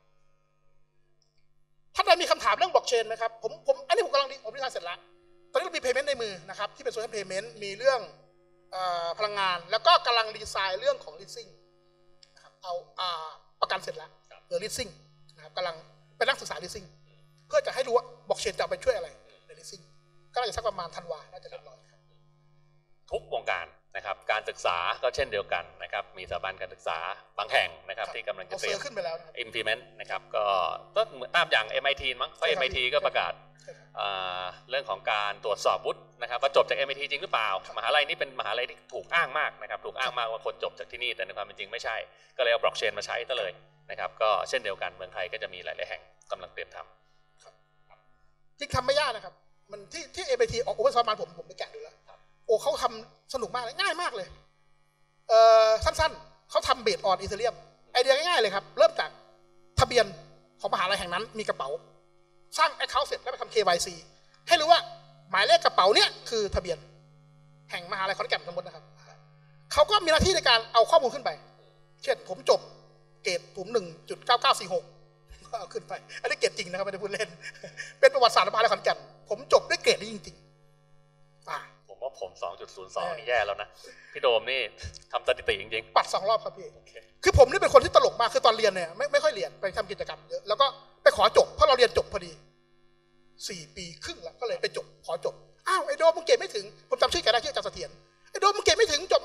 ท่านใดมีคำถามเรื่องบล็อกเชนไหมครับผมอันนี้ผมกำลังผมดีไซน์เสร็จแล้วตอนนี้เรามี payment ในมือนะครับที่เป็น social payment มีเรื่องพลังงานแล้วก็กำลังดีไซน์เรื่องของ leasing นะครับเอาประกันเสร็จแล้วเหลือ leasing นะครับกำลังไปนั่งศึกษา leasing เพื่อจะให้รู้ว่าบล็อกเชนจะไปช่วยอะไรใน leasing ก็น่าจะสักประมาณธันวาน่าจะเรียบร้อยครับทุกวงการนะครับการศึกษาก็เช่นเดียวกันนะครับมีสถาบันการศึกษาบางแห่งนะครับที่กำลังจะเตรียม implement นะครับก็ตามอย่าง MIT มั้งเพราะ MIT ก็ประกาศเรื่องของการตรวจสอบวุฒินะครับว่าจบจาก MIT จริงหรือเปล่ามหาลัยนี้เป็นมหาลัยที่ถูกอ้างมากนะครับถูกอ้างมากว่าคนจบจากที่นี่แต่ในความเป็นจริงไม่ใช่ก็เลยเอาบล็อกเชนมาใช้ซะเลยนะครับก็เช่นเดียวกันเมืองไทยก็จะมีหลายๆแห่งกำลังเตรียมทำจริงทำไม่ยากนะครับมันที่ MIT ออก Open Source มาผมไปแกะดูแล้วโอ้เขาทำสนุกมากเลยง่ายมากเลยสั้นๆเขาทำเบสออนอีเธเรียมไอเดียง่ายๆเลยครับเริ่มจากทะเบียนของมหาลัยแห่งนั้นมีกระเป๋าสร้าง account เสร็จแล้วไปทำ KYC ให้รู้ว่าหมายเลขกระเป๋าเนี่ยคือทะเบียนแห่งมหาลัยขอนแก่นสมมตินะครับเขาก็มีหน้าที่ในการเอาข้อมูลขึ้นไปเช่นผมจบเกรดผม 1.9946 ก็เอาขึ้นไปอันนี้เกรดจริงนะครับไม่ได้พูดเล่นเป็นประวัติศาสตร์มหาลัยขอนแก่นผมจบด้วยเกรดนี้จริงๆผมว่าผม 2.02 นี่แย่แล้วนะพี่โดมนี่ทำสถิติจริงๆปัด2 รอบครับพี่คือผมนี่เป็นคนที่ตลกมากคือตอนเรียนเนี่ยไม่ค่อยเรียนไปทำกิจกรรมเยอะแล้วก็ไปขอจบเพราะเราเรียนจบพอดี4 ปีครึ่งแล้วก็เลยไปจบขอจบอ้าวไอ้โดมมึงเกรดไม่ถึงผมจำชื่อแกได้ชื่ออาจารย์เสถียรไอ้โดมมึงเกรดไม่ถึงจบ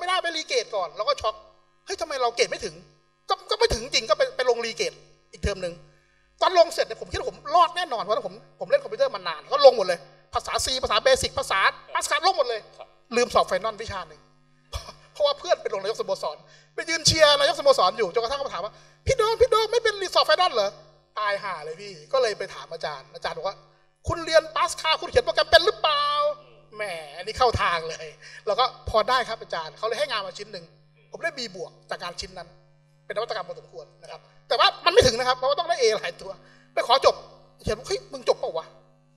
ก่อนเราก็ช็อกเฮ้ยทำไมเราเกรดไม่ถึงก็ไม่ถึงจริงก็ไปลงรีเกรดอีกเทอมหนึ่งตอนลงเสร็จเนี่ยผมคิดว่าผมรอดแน่นอนเพราะว่าผมเล่นคอมพิวเตอร์มานานก็ลงหมดเลยภาษา C ภาษาเบสิกภาษาพาสคาลลงหมดเลยลืมสอบไฟนอลวิชาหนึ่งเพราะว่าเพื่อนไปลงนายกสโมสรไปยืนเชียร์นายกสโมสรอยู่จนกระทั่งเขาถามว่าพี่โดมไม่เป็นรีสอบไฟนอลเหรอตายห่าเลยพี่ก็เลยไปถามอาจารย์บอกว่าคุณเรียนพาสคาลคุณเขียนโปรแกรมเป็นหรือเปล่าแหมอันนี้เข้าทางเลยแล้วก็พอได้ครับอาจารย์เขาเลยให้งานมาชิ้นหนึ่งผมได้ B บวกจากการชิ้นนั้นเป็นนวัตกรรมพอสมควรนะครับแต่ว่ามันไม่ถึงนะครับเพราะว่าต้องได้ A หลายตัวไปขอจบเขียนเฮ้ยมึงจบเปล่าวะ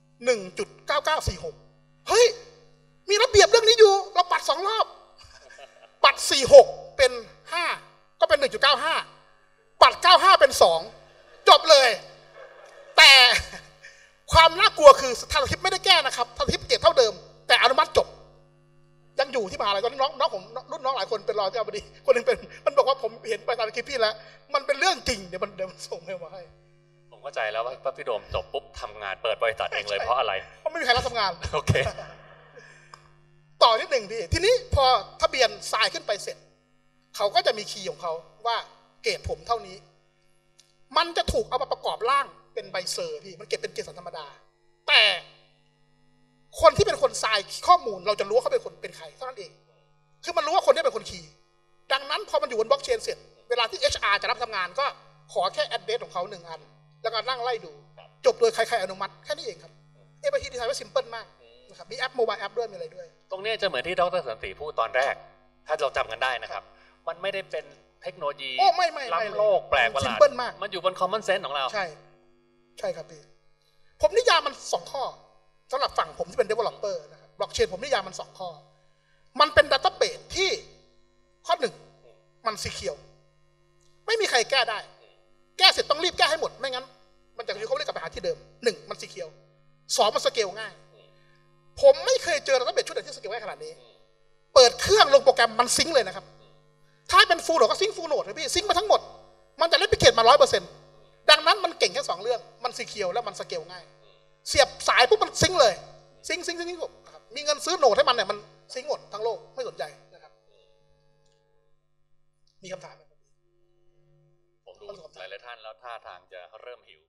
1.9946 เฮ้ยมีระเบียบเรื่องนี้อยู่เราปัด2 รอบปัด46เป็น5ก็เป็น 1.95 ปัด95เป็น2จบเลยแต่ความน่ากลัวคือทันทิพย์ไม่ได้แก้นะครับทันทิพย์เกรดเท่าเดิมแต่อนุมัติจบยังอยู่ที่มหาลัยตอนนี้น้องผมรุ่นน้องหลายคนเป็นรองเจ้าบดีคนหนึ่งเป็นมันบอกว่าผมเห็นไปตามคลิปพี่แล้วมันเป็นเรื่องจริงเดี๋ยวมันส่งมาให้ผมเข้าใจแล้วว่าพี่โดมจบปุ๊บทำงานเปิดบริษัทเองเลยเพราะอะไรเพราะไม่มีใครรับทำงานโอเคต่อนิดหนึ่งพี่ทีนี้พอทะเบียนทรายขึ้นไปเสร็จเขาก็จะมีคีย์ของเขาว่าเกรดผมเท่านี้มันจะถูกเอามาประกอบร่างเป็นใบเซอร์พี่มันเก็บเป็นเกรดสันธรรมดาแต่คนที่เป็นคนทรายข้อมูลเราจะรู้ว่าเขาเป็นคนเป็นใครเท่านั้นเองคือมันรู้ว่าคนนี้เป็นคนคีย์ดังนั้นพอมันอยู่บนบล็อกเชนเสร็จเวลาที่ HR จะรับทำงานก็ขอแค่แอดเดรสของเขา1 อันแล้วก็นั่งไล่ดูจบโดยใครๆอนุมัติแค่นี้เองครับMIT ดีไซน์ว่าซิมเปิลมากนะครับมีแอปโมบายแอปด้วยมีอะไรด้วยตรงนี้จะเหมือนที่ดร.สันติพูดตอนแรกถ้าเราจำกันได้นะครับมันไม่ได้เป็นเทคโนโลยีล้ำโลกแปลกประหลาดมันอยู่บนคอมมอนเซนส์ของเราใช่ครับพี่ผมนิยามมัน2 ข้อสำหรับฝั่งผมที่เป็น developer นะครับบล็อกเชนผมนิยามมัน2 ข้อมันเป็นดัตต้าเบสที่ข้อ 1มันซีเคียวไม่มีใครแก้ได้แก้เสร็จต้องรีบแก้ให้หมดไม่งั้นมันจะเขาเรียกกลับไปหาที่เดิม1มันซีเคียว2มันสเกลง่ายผมไม่เคยเจอดัตต้าเบสชุดไหนที่สเกลง่ายขนาดนี้เปิดเครื่องลงโปรแกรมมันซิงค์เลยนะครับถ้าเป็นฟูลโหนดก็ซิงค์ฟูลโหนดเลยพี่ซิงค์มาทั้งหมดมันจะเล่นพิเกตมา 100%ดังนั้นมันเก่งแค่2 เรื่องมันซีเคียวและมันสเกลง่ายเสียบสายปุ๊บมันซิงค์เลยซิงค์นะครับมีเงินซื้อโหนดให้มันเนี่ยมันซิงค์หมดทั้งโลกไม่สนใจนะครับมีคำถามไหมผมดูหลายท่านแล้วท่าทางจะเริ่มหิว